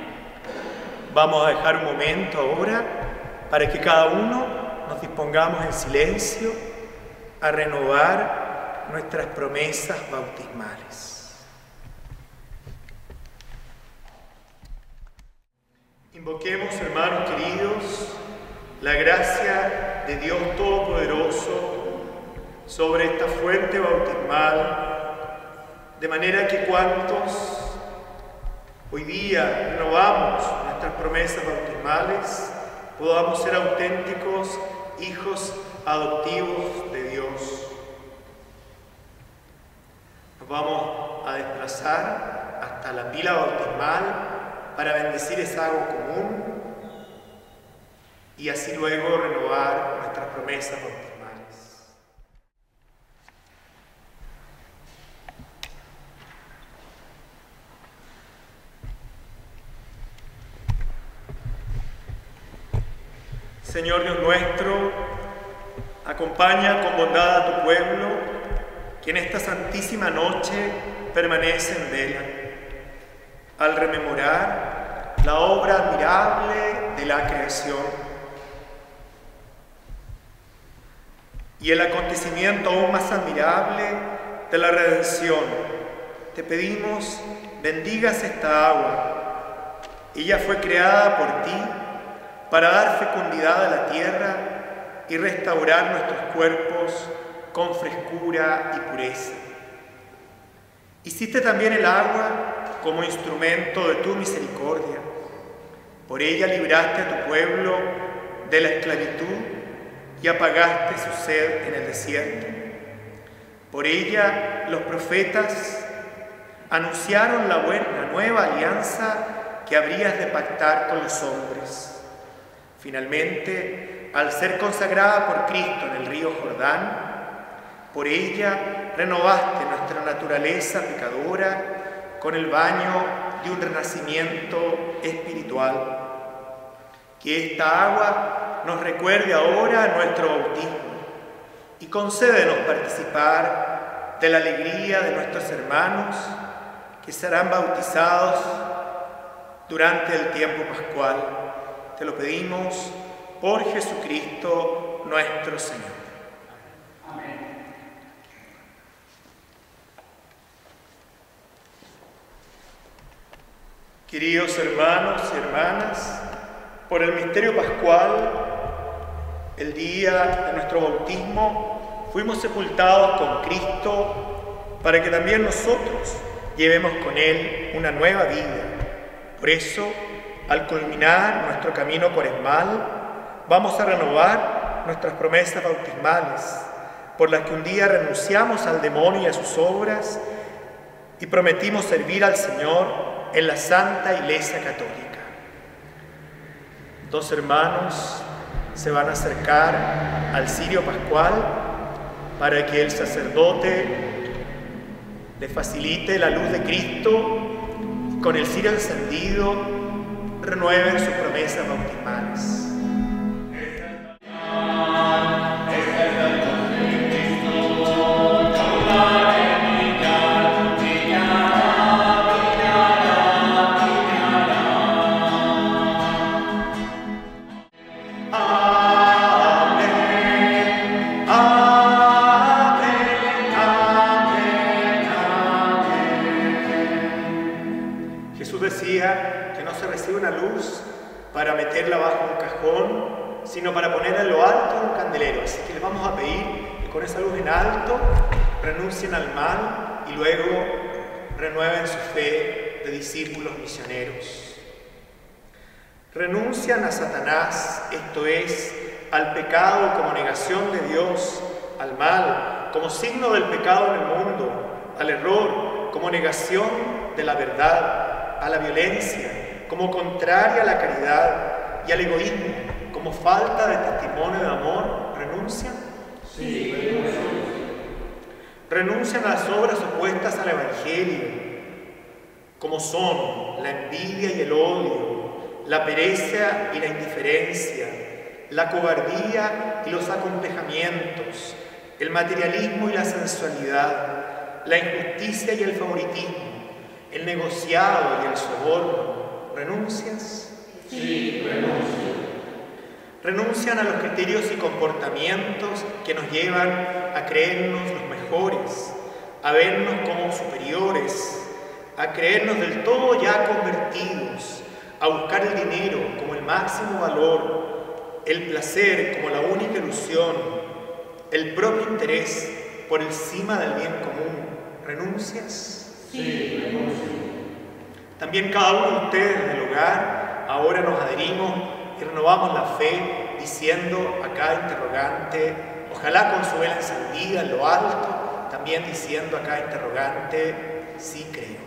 Vamos a dejar un momento ahora para que cada uno nos dispongamos en silencio a renovar nuestras promesas bautismales. Invoquemos, hermanos queridos, la gracia de Dios Todopoderoso sobre esta fuente bautismal, de manera que cuantos hoy día renovamos nuestras promesas bautismales, podamos ser auténticos hijos adoptivos de Dios. Nos vamos a desplazar hasta la pila bautismal para bendecir esa agua común y así luego renovar nuestras promesas bautismales. Señor Dios nuestro, acompaña con bondad a tu pueblo que en esta santísima noche permanece en vela, al rememorar la obra admirable de la creación y el acontecimiento aún más admirable de la redención. Te pedimos, bendigas esta agua. Ella fue creada por ti para dar fecundidad a la tierra y restaurar nuestros cuerpos con frescura y pureza. Hiciste también el agua como instrumento de tu misericordia. Por ella libraste a tu pueblo de la esclavitud y apagaste su sed en el desierto. Por ella los profetas anunciaron la, buena, la nueva alianza que habrías de pactar con los hombres. Finalmente, al ser consagrada por Cristo en el río Jordán, por ella renovaste nuestra naturaleza pecadora con el baño de un renacimiento espiritual. Que esta agua nos recuerde ahora nuestro bautismo y concédenos participar de la alegría de nuestros hermanos que serán bautizados durante el tiempo pascual. Te lo pedimos por Jesucristo nuestro Señor. Amén. Queridos hermanos y hermanas, por el misterio pascual, el día de nuestro bautismo, fuimos sepultados con Cristo para que también nosotros llevemos con Él una nueva vida. Por eso, al culminar nuestro camino cuaresmal, vamos a renovar nuestras promesas bautismales, por las que un día renunciamos al demonio y a sus obras y prometimos servir al Señor en la Santa Iglesia Católica. Dos hermanos se van a acercar al cirio pascual para que el sacerdote les facilite la luz de Cristo y con el cirio encendido renueven sus promesas bautismales. Para meterla bajo un cajón, sino para ponerla en lo alto de un candelero. Así que les vamos a pedir que con esa luz en alto renuncien al mal y luego renueven su fe de discípulos misioneros. Renuncian a Satanás, esto es, al pecado como negación de Dios, al mal como signo del pecado en el mundo, al error como negación de la verdad, a la violencia como contraria a la caridad y al egoísmo, como falta de testimonio de amor, ¿renuncian? Sí, renuncian. Renuncian a las obras opuestas al Evangelio, como son la envidia y el odio, la pereza y la indiferencia, la cobardía y los acomplejamientos, el materialismo y la sensualidad, la injusticia y el favoritismo, el negociado y el soborno. ¿Renuncias? Sí, renuncio. Renuncian a los criterios y comportamientos que nos llevan a creernos los mejores, a vernos como superiores, a creernos del todo ya convertidos, a buscar el dinero como el máximo valor, el placer como la única ilusión, el propio interés por encima del bien común. ¿Renuncias? Sí, renuncio. También cada uno de ustedes del hogar, ahora nos adherimos y renovamos la fe diciendo a cada interrogante, ojalá con su vela encendida en lo alto, también diciendo a cada interrogante, sí creo.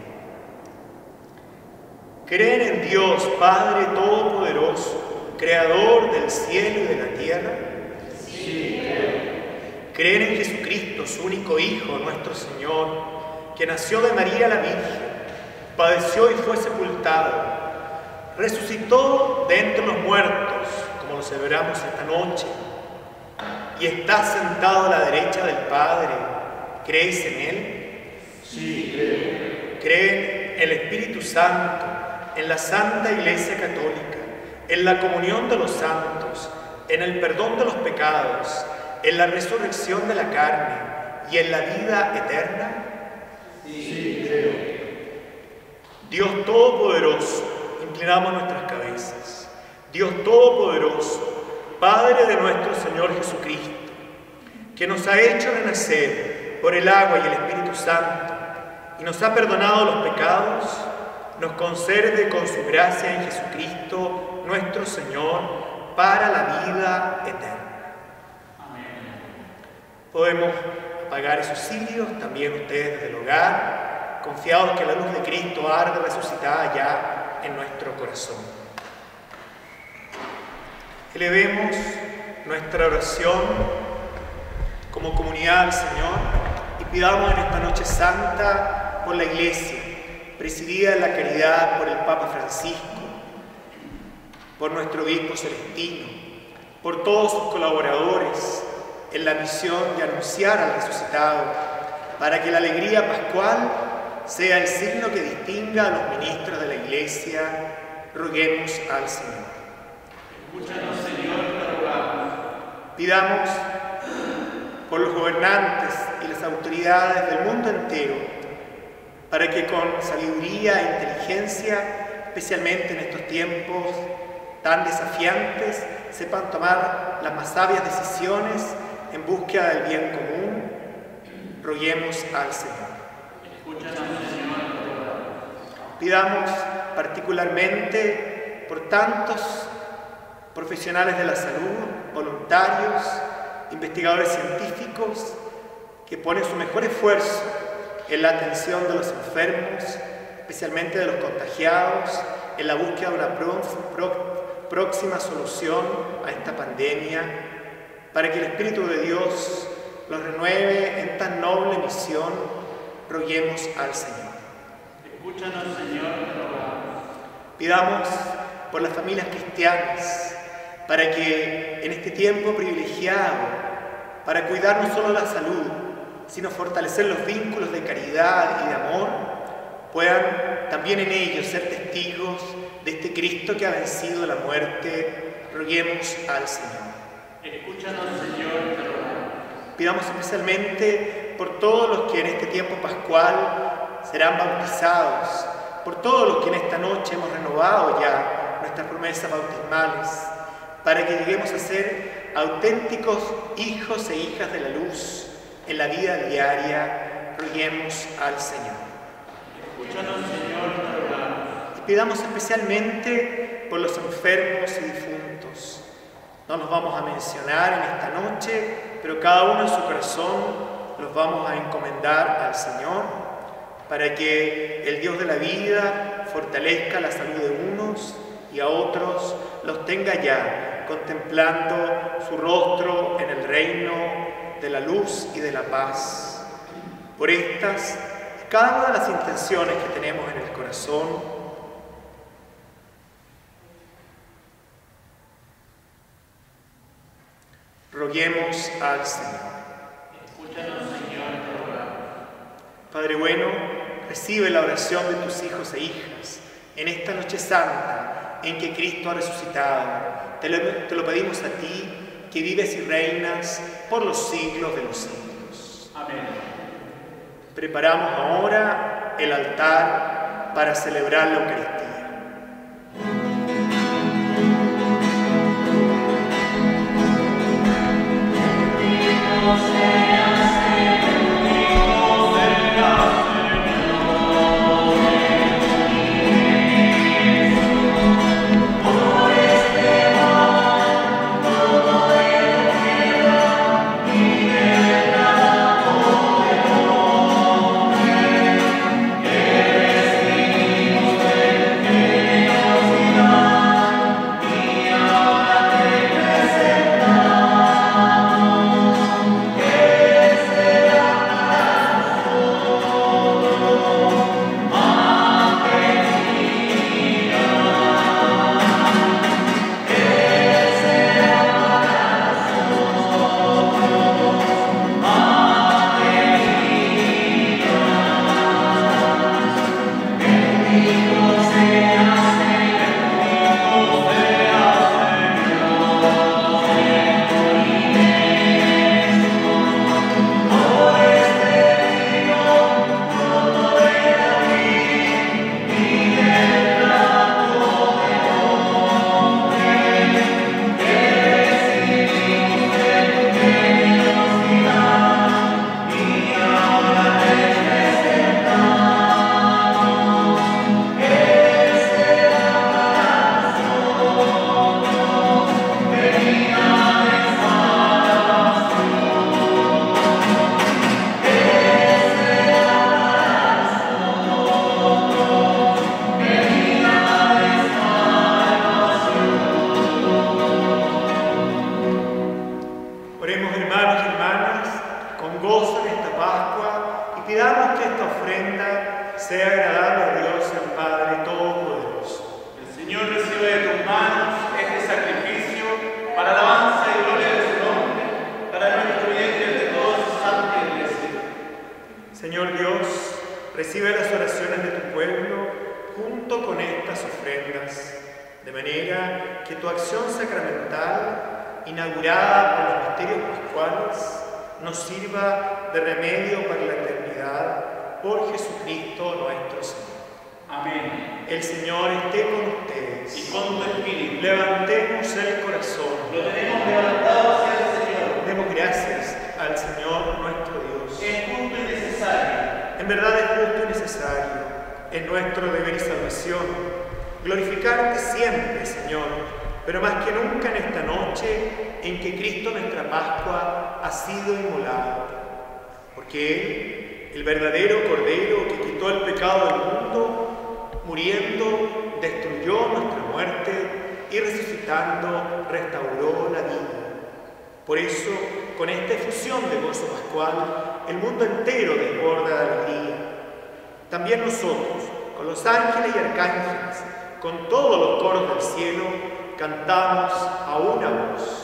¿Creen en Dios, Padre Todopoderoso, Creador del cielo y de la tierra? Sí, creo. ¿Creen en Jesucristo, su único Hijo, nuestro Señor, que nació de María la Virgen, padeció y fue sepultado, resucitó de entre los muertos, como lo celebramos esta noche, y está sentado a la derecha del Padre? ¿Crees en Él? Sí, creo. ¿Creen en el Espíritu Santo, en la Santa Iglesia Católica, en la comunión de los santos, en el perdón de los pecados, en la resurrección de la carne y en la vida eterna? Sí, creo. Dios Todopoderoso, inclinamos nuestras cabezas. Dios Todopoderoso, Padre de nuestro Señor Jesucristo, que nos ha hecho renacer por el agua y el Espíritu Santo y nos ha perdonado los pecados, nos conserve con su gracia en Jesucristo, nuestro Señor, para la vida eterna. Amén. Podemos apagar esos cirios, también ustedes desde el hogar, confiados que la luz de Cristo arde resucitada ya en nuestro corazón. Elevemos nuestra oración como comunidad al Señor y pidamos en esta noche santa por la Iglesia, presidida en la caridad por el Papa Francisco, por nuestro obispo Celestino, por todos sus colaboradores en la misión de anunciar al resucitado, para que la alegría pascual sea el signo que distinga a los ministros de la Iglesia. Roguemos al Señor. Escúchanos, Señor, te rogamos. Pidamos por los gobernantes y las autoridades del mundo entero, para que con sabiduría e inteligencia, especialmente en estos tiempos tan desafiantes, sepan tomar las más sabias decisiones en búsqueda del bien común. Roguemos al Señor. Escúchanos, Señor. Pidamos particularmente por tantos profesionales de la salud, voluntarios, investigadores científicos, que ponen su mejor esfuerzo en la atención de los enfermos, especialmente de los contagiados, en la búsqueda de una pro, pro, próxima solución a esta pandemia, para que el Espíritu de Dios los renueve en tan noble misión. Roguemos al Señor. Escúchanos, Señor, te rogamos. Pidamos por las familias cristianas, para que en este tiempo privilegiado, para cuidar no solo la salud, sino fortalecer los vínculos de caridad y de amor, puedan también en ellos ser testigos de este Cristo que ha vencido la muerte. Roguemos al Señor. Escúchanos, Señor, te rogamos. Pidamos especialmente por todos los que en este tiempo pascual serán bautizados, por todos los que en esta noche hemos renovado ya nuestras promesas bautismales, para que lleguemos a ser auténticos hijos e hijas de la luz en la vida diaria. Roguemos al Señor. Escúchanos, Señor, te rogamos. Y pidamos especialmente por los enfermos y difuntos. No los vamos a mencionar en esta noche, pero cada uno en su corazón los vamos a encomendar al Señor, para que el Dios de la vida fortalezca la salud de unos y a otros los tenga ya contemplando su rostro en el reino de la luz y de la paz. Por estas y cada una de las intenciones que tenemos en el corazón, roguemos al Señor. Escúchanos, Señor, te rogamos. Padre bueno, recibe la oración de tus hijos e hijas en esta noche santa en que Cristo ha resucitado. Te lo, te lo pedimos a ti, que vives y reinas por los siglos de los siglos. Amén. Preparamos ahora el altar para celebrar la Eucaristía. Recibe las oraciones de tu pueblo junto con estas ofrendas, de manera que tu acción sacramental inaugurada por los misterios pascuales, nos sirva de remedio para la eternidad, por Jesucristo nuestro Señor. Amén. El Señor esté con ustedes. Y con tu espíritu. Levantemos el corazón. Lo tenemos levantado hacia el Señor. Demos gracias al Señor nuestro Dios. Es justo y necesario. En verdad es justo y necesario, es nuestro deber y salvación, glorificarte siempre, Señor, pero más que nunca en esta noche en que Cristo nuestra Pascua ha sido inmolado, porque Él, el verdadero Cordero que quitó el pecado del mundo, muriendo, destruyó nuestra muerte y resucitando, restauró la vida. Por eso, con esta efusión de gozo pascual, el mundo entero desborda de alegría. También nosotros, con los ángeles y arcángeles, con todos los coros del cielo, cantamos a una voz.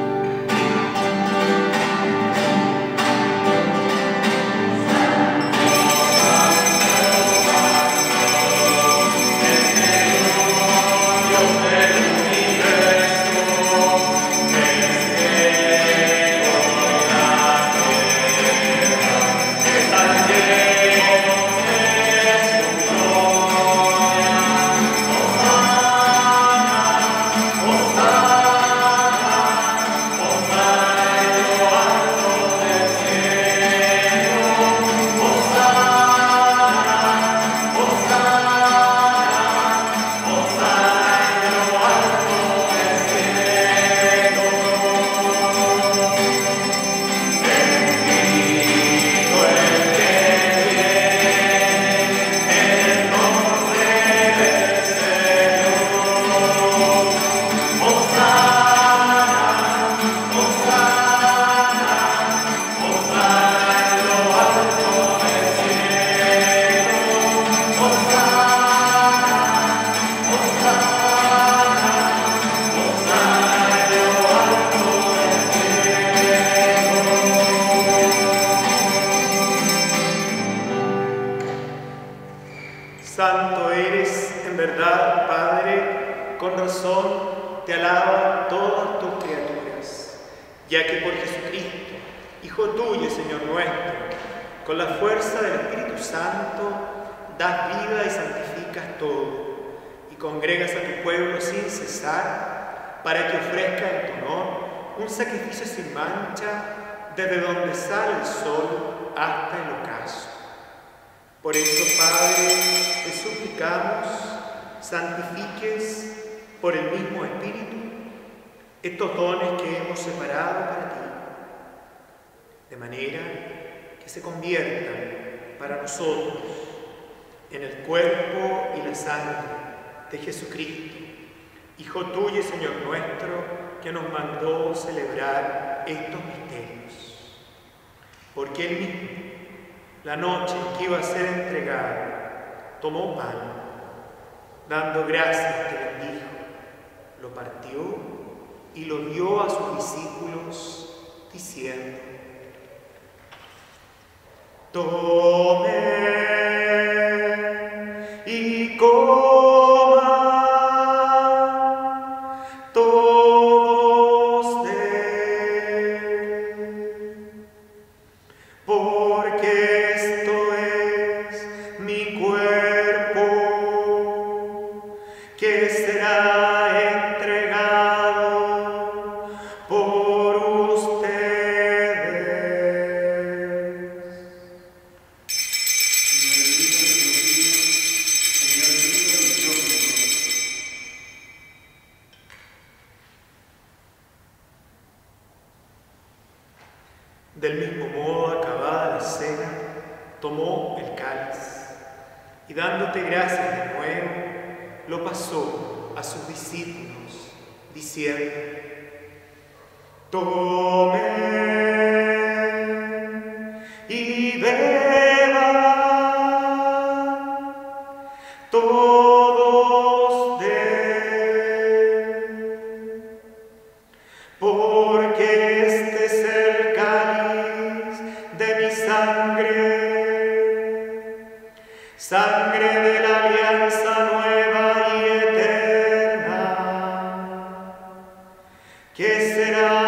Santo eres, en verdad, Padre, con razón te alaban todas tus criaturas, ya que por Jesucristo, Hijo tuyo, Señor nuestro, con la fuerza del Espíritu Santo, das vida y santificas todo, y congregas a tu pueblo sin cesar, para que ofrezca en tu honor un sacrificio sin mancha, desde donde sale el sol hasta el ocaso. Por eso, Padre, te suplicamos, santifiques por el mismo Espíritu estos dones que hemos separado para ti, de manera que se conviertan para nosotros en el cuerpo y la sangre de Jesucristo, Hijo tuyo y Señor nuestro, que nos mandó celebrar estos misterios. Porque Él mismo, la noche en que iba a ser entregado, tomó pan, dando gracias te bendijo, lo partió y lo dio a sus discípulos, diciendo: tomen y coman todos de él, porque esto es mi cuerpo, que será entregado por ustedes. Del mismo modo, acabada la cena, tomó el cáliz y dándote gracias de nuevo, lo pasó a sus discípulos, diciendo: tomen y beban todos de él, porque este es el cáliz de mi sangre, sangre de la alianza nueva y eterna, que será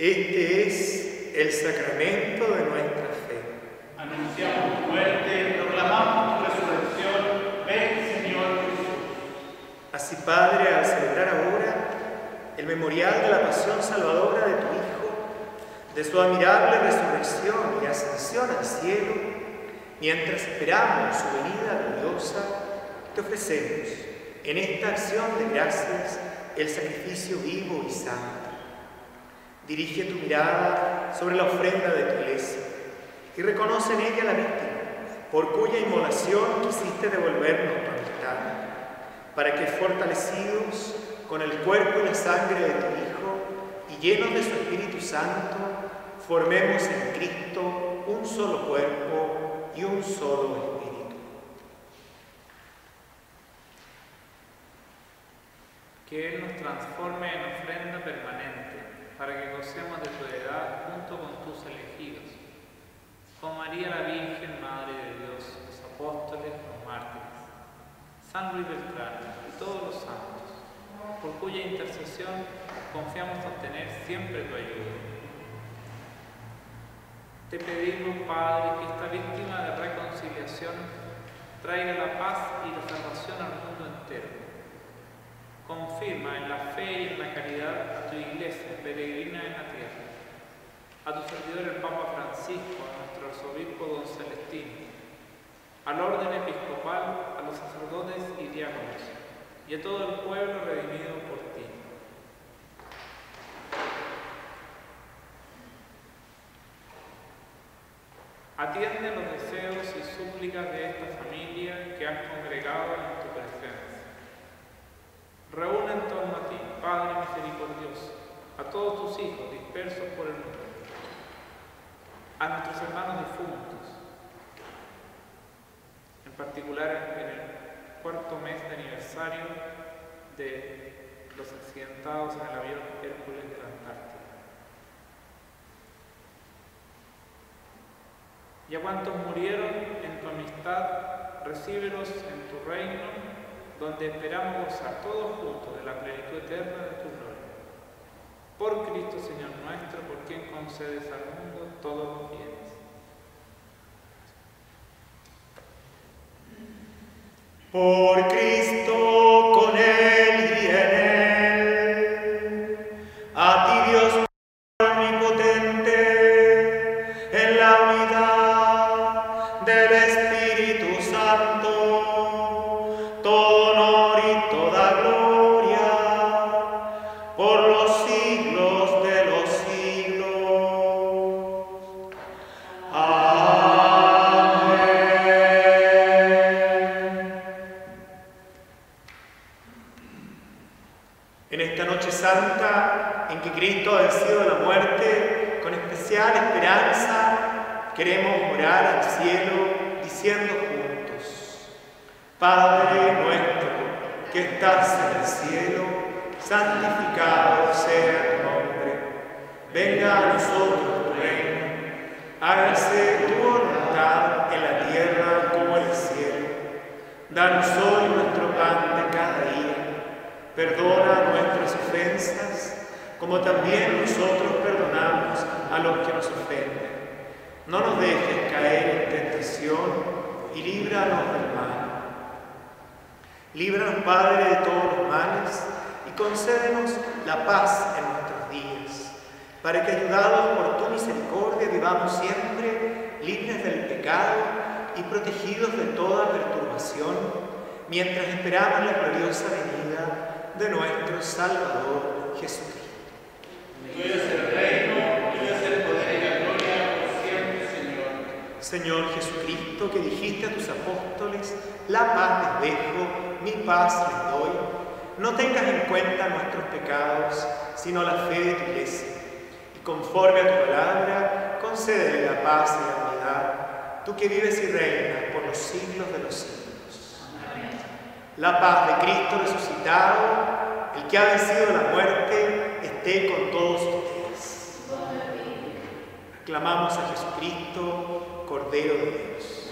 Este es el sacramento de nuestra fe. Anunciamos tu muerte, proclamamos tu resurrección. Ven, Señor Jesús. Así, Padre, al celebrar ahora el memorial de la pasión salvadora de tu Hijo, de su admirable resurrección y ascensión al cielo, mientras esperamos su venida gloriosa, te ofrecemos en esta acción de gracias el sacrificio vivo y santo. Dirige tu mirada sobre la ofrenda de tu iglesia y reconoce en ella la víctima, por cuya inmolación quisiste devolvernos tu amistad, para que fortalecidos con el cuerpo y la sangre de tu Hijo y llenos de su Espíritu Santo, formemos en Cristo un solo cuerpo y un solo Espíritu. Que Él nos transforme en ofrenda permanente, para que gocemos de tu heredad junto con tus elegidos, con María la Virgen, Madre de Dios, los apóstoles, los mártires, San Luis Beltrán y todos los santos, por cuya intercesión confiamos obtener siempre tu ayuda. Te pedimos, Padre, que esta víctima de reconciliación traiga la paz y la salvación al mundo entero. Confirma en la fe y en la caridad a tu iglesia peregrina en la tierra, a tu servidor el Papa Francisco, a nuestro arzobispo don Celestino, al orden episcopal, a los sacerdotes y diáconos, y a todo el pueblo redimido por ti. Atiende los deseos y súplicas de esta familia que has congregado en tu presencia. Reúne en torno a ti, Padre misericordioso, a todos tus hijos dispersos por el mundo, a nuestros hermanos difuntos, en particular en el cuarto mes de aniversario de los accidentados en el avión Hércules de la Antártida. Y a cuantos murieron en tu amistad, recíbelos en tu reino, donde esperamos gozar todos juntos de la plenitud eterna de tu gloria. Por Cristo Señor nuestro, por quien concedes al mundo todos los bienes. Por Cristo, con Él y en Él, a ti Dios omnipotente, en la unidad del Espíritu Santo, todo honor y toda gloria, por los siglos de los siglos. Amén. En esta noche santa, en que Cristo ha vencido la muerte, con especial esperanza, queremos orar al cielo diciendo juntos: Padre nuestro que estás en el cielo, santificado sea tu nombre. Venga a nosotros tu reino. Hágase tu voluntad en la tierra como en el cielo. Danos hoy nuestro pan de cada día. Perdona nuestras ofensas, como también nosotros perdonamos a los que nos ofenden. No nos dejes caer en tentación y líbranos del mal. Líbranos, Padre, de todos los males y concédenos la paz en nuestros días, para que, ayudados por tu misericordia, vivamos siempre libres del pecado y protegidos de toda perturbación, mientras esperamos la gloriosa venida de nuestro Salvador Jesucristo. Tuyo es el reino, tuyo es el poder y la gloria por siempre, Señor. Señor Jesucristo, que dijiste a tus apóstoles: la paz les dejo, mi paz les doy, no tengas en cuenta nuestros pecados, sino la fe de tu iglesia, y conforme a tu palabra, concédele la paz y la unidad, tú que vives y reinas por los siglos de los siglos. Amén. La paz de Cristo resucitado, el que ha vencido la muerte, esté con todos ustedes. Aclamamos a Jesucristo, Cordero de Dios.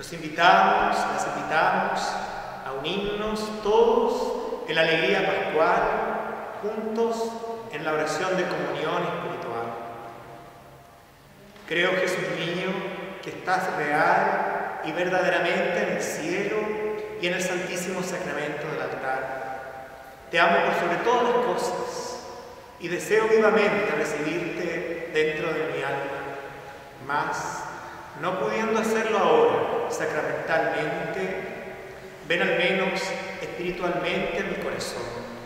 Los invitamos, las invitamos a unirnos todos en la alegría pascual, juntos en la oración de comunión espiritual. Creo, Jesús mío, que estás real y verdaderamente en el cielo y en el santísimo sacramento del altar. Te amo por sobre todas las cosas y deseo vivamente recibirte dentro de mi alma. Mas, no pudiendo hacerlo ahora sacramentalmente, ven al menos espiritualmente en mi corazón.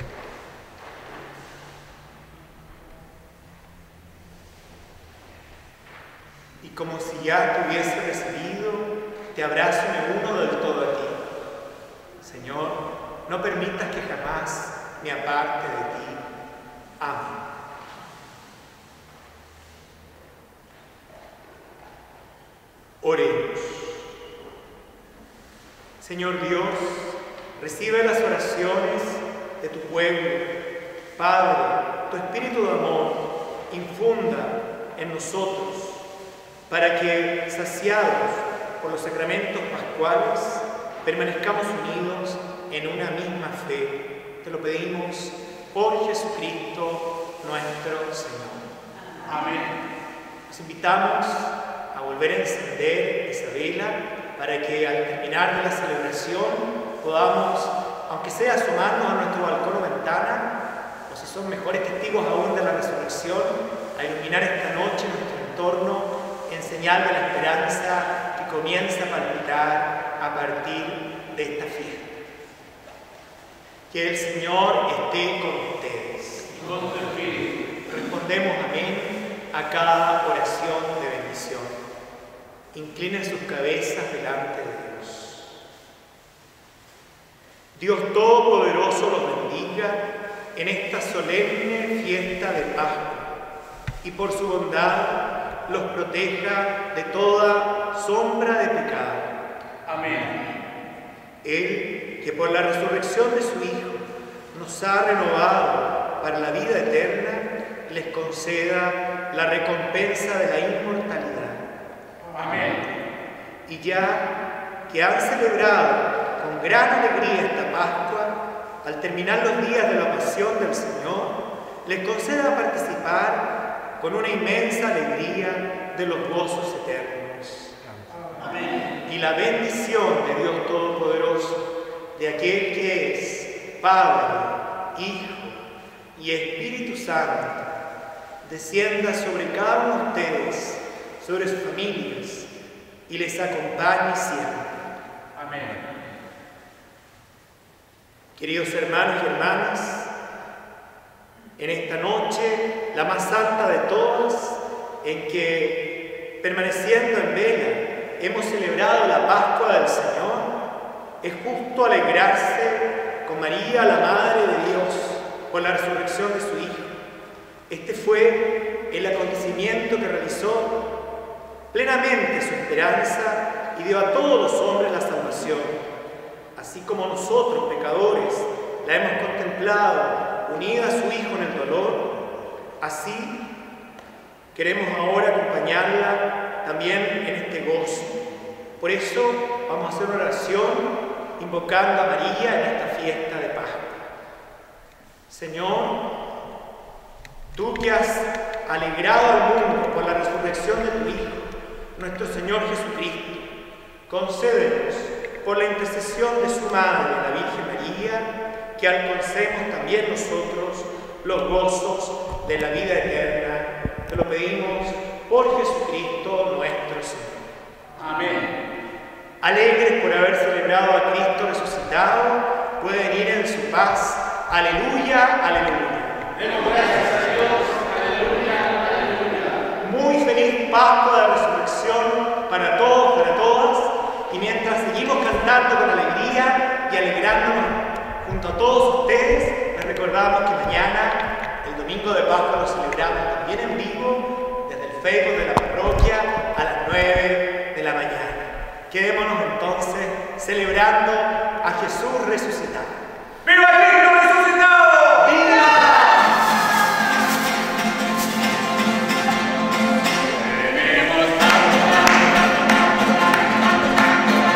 Y como si ya te hubiese recibido, te abrazo y me uno del todo a ti. Señor, no permitas que jamás me aparte de ti. Amén. Oremos. Señor Dios, recibe las oraciones de tu pueblo. Padre, tu espíritu de amor infunda en nosotros, para que, saciados por los sacramentos pascuales, permanezcamos unidos en una misma fe. Te lo pedimos por Jesucristo nuestro Señor. Amén. Los invitamos a volver a encender esa vela para que al terminar de la celebración podamos, aunque sea asomarnos a nuestro balcón o ventana, o si son mejores testigos aún de la resurrección, a iluminar esta noche nuestro entorno en señal de la esperanza que comienza a palpitar a partir de esta fiesta. Que el Señor esté con ustedes. Y con tu espíritu. Respondemos amén a cada oración de bendición. Inclinen sus cabezas delante de Dios. Dios Todopoderoso los bendiga en esta solemne fiesta de Pascua y por su bondad los proteja de toda sombra de pecado. Amén. Él, que por la resurrección de su Hijo nos ha renovado para la vida eterna, les conceda la recompensa de la inmortalidad. Amén. Y ya que han celebrado con gran alegría esta Pascua, al terminar los días de la pasión del Señor, les conceda participar con una inmensa alegría de los gozos eternos. Amén. Y la bendición de Dios Todopoderoso, de aquel que es Padre, Hijo y Espíritu Santo, descienda sobre cada uno de ustedes, sobre sus familias, y les acompañe siempre. Amén. Queridos hermanos y hermanas, en esta noche, la más santa de todas, en que, permaneciendo en vela, hemos celebrado la Pascua del Señor, es justo alegrarse con María, la Madre de Dios, por la resurrección de su Hijo. Este fue el acontecimiento que realizó plenamente su esperanza y dio a todos los hombres la salvación. Así como nosotros, pecadores, la hemos contemplado unida a su Hijo en el dolor, así queremos ahora acompañarla también en este gozo. Por eso vamos a hacer una oración invocando a María en esta fiesta de Pascua. Señor, tú que has alegrado al mundo por la resurrección de tu Hijo, nuestro Señor Jesucristo, concédenos, por la intercesión de su Madre, la Virgen María, que alcancemos también nosotros los gozos de la vida eterna. Te lo pedimos por Jesucristo nuestro Señor. Amén. Alegres por haber celebrado a Cristo resucitado, pueden ir en su paz. Aleluya, aleluya. Demos gracias a Dios. Aleluya, aleluya. Muy feliz Pascua de Resurrección para todos, para todas. Y mientras seguimos cantando con alegría y alegrándonos junto a todos ustedes, les recordamos que mañana, el domingo de Pascua, lo celebramos también en vivo desde el Facebook de la parroquia a las nueve de la mañana. Quedémonos entonces celebrando a Jesús resucitado. ¡Viva Cristo resucitado! ¡Viva! Tenemos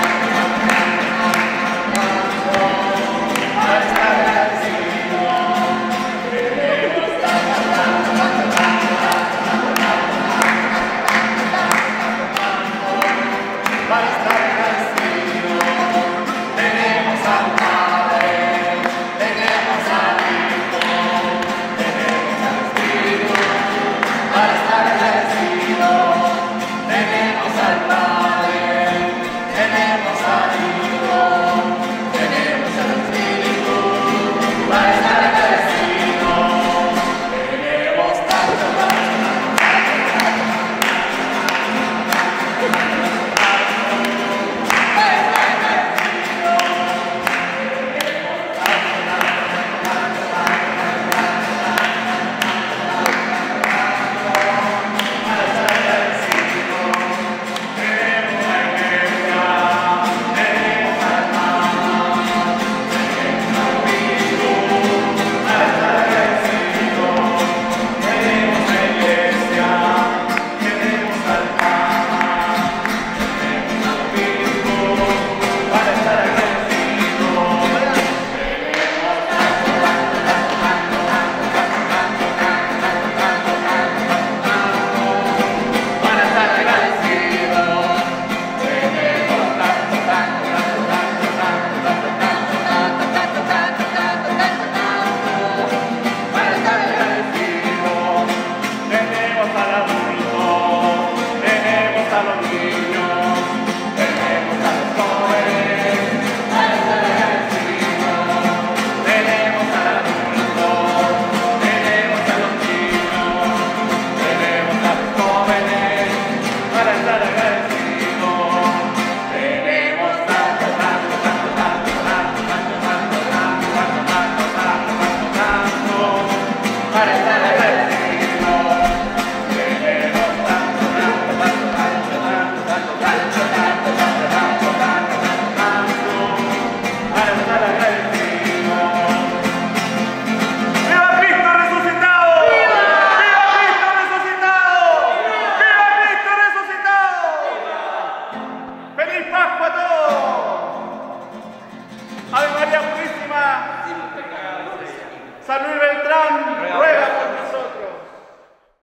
San Luis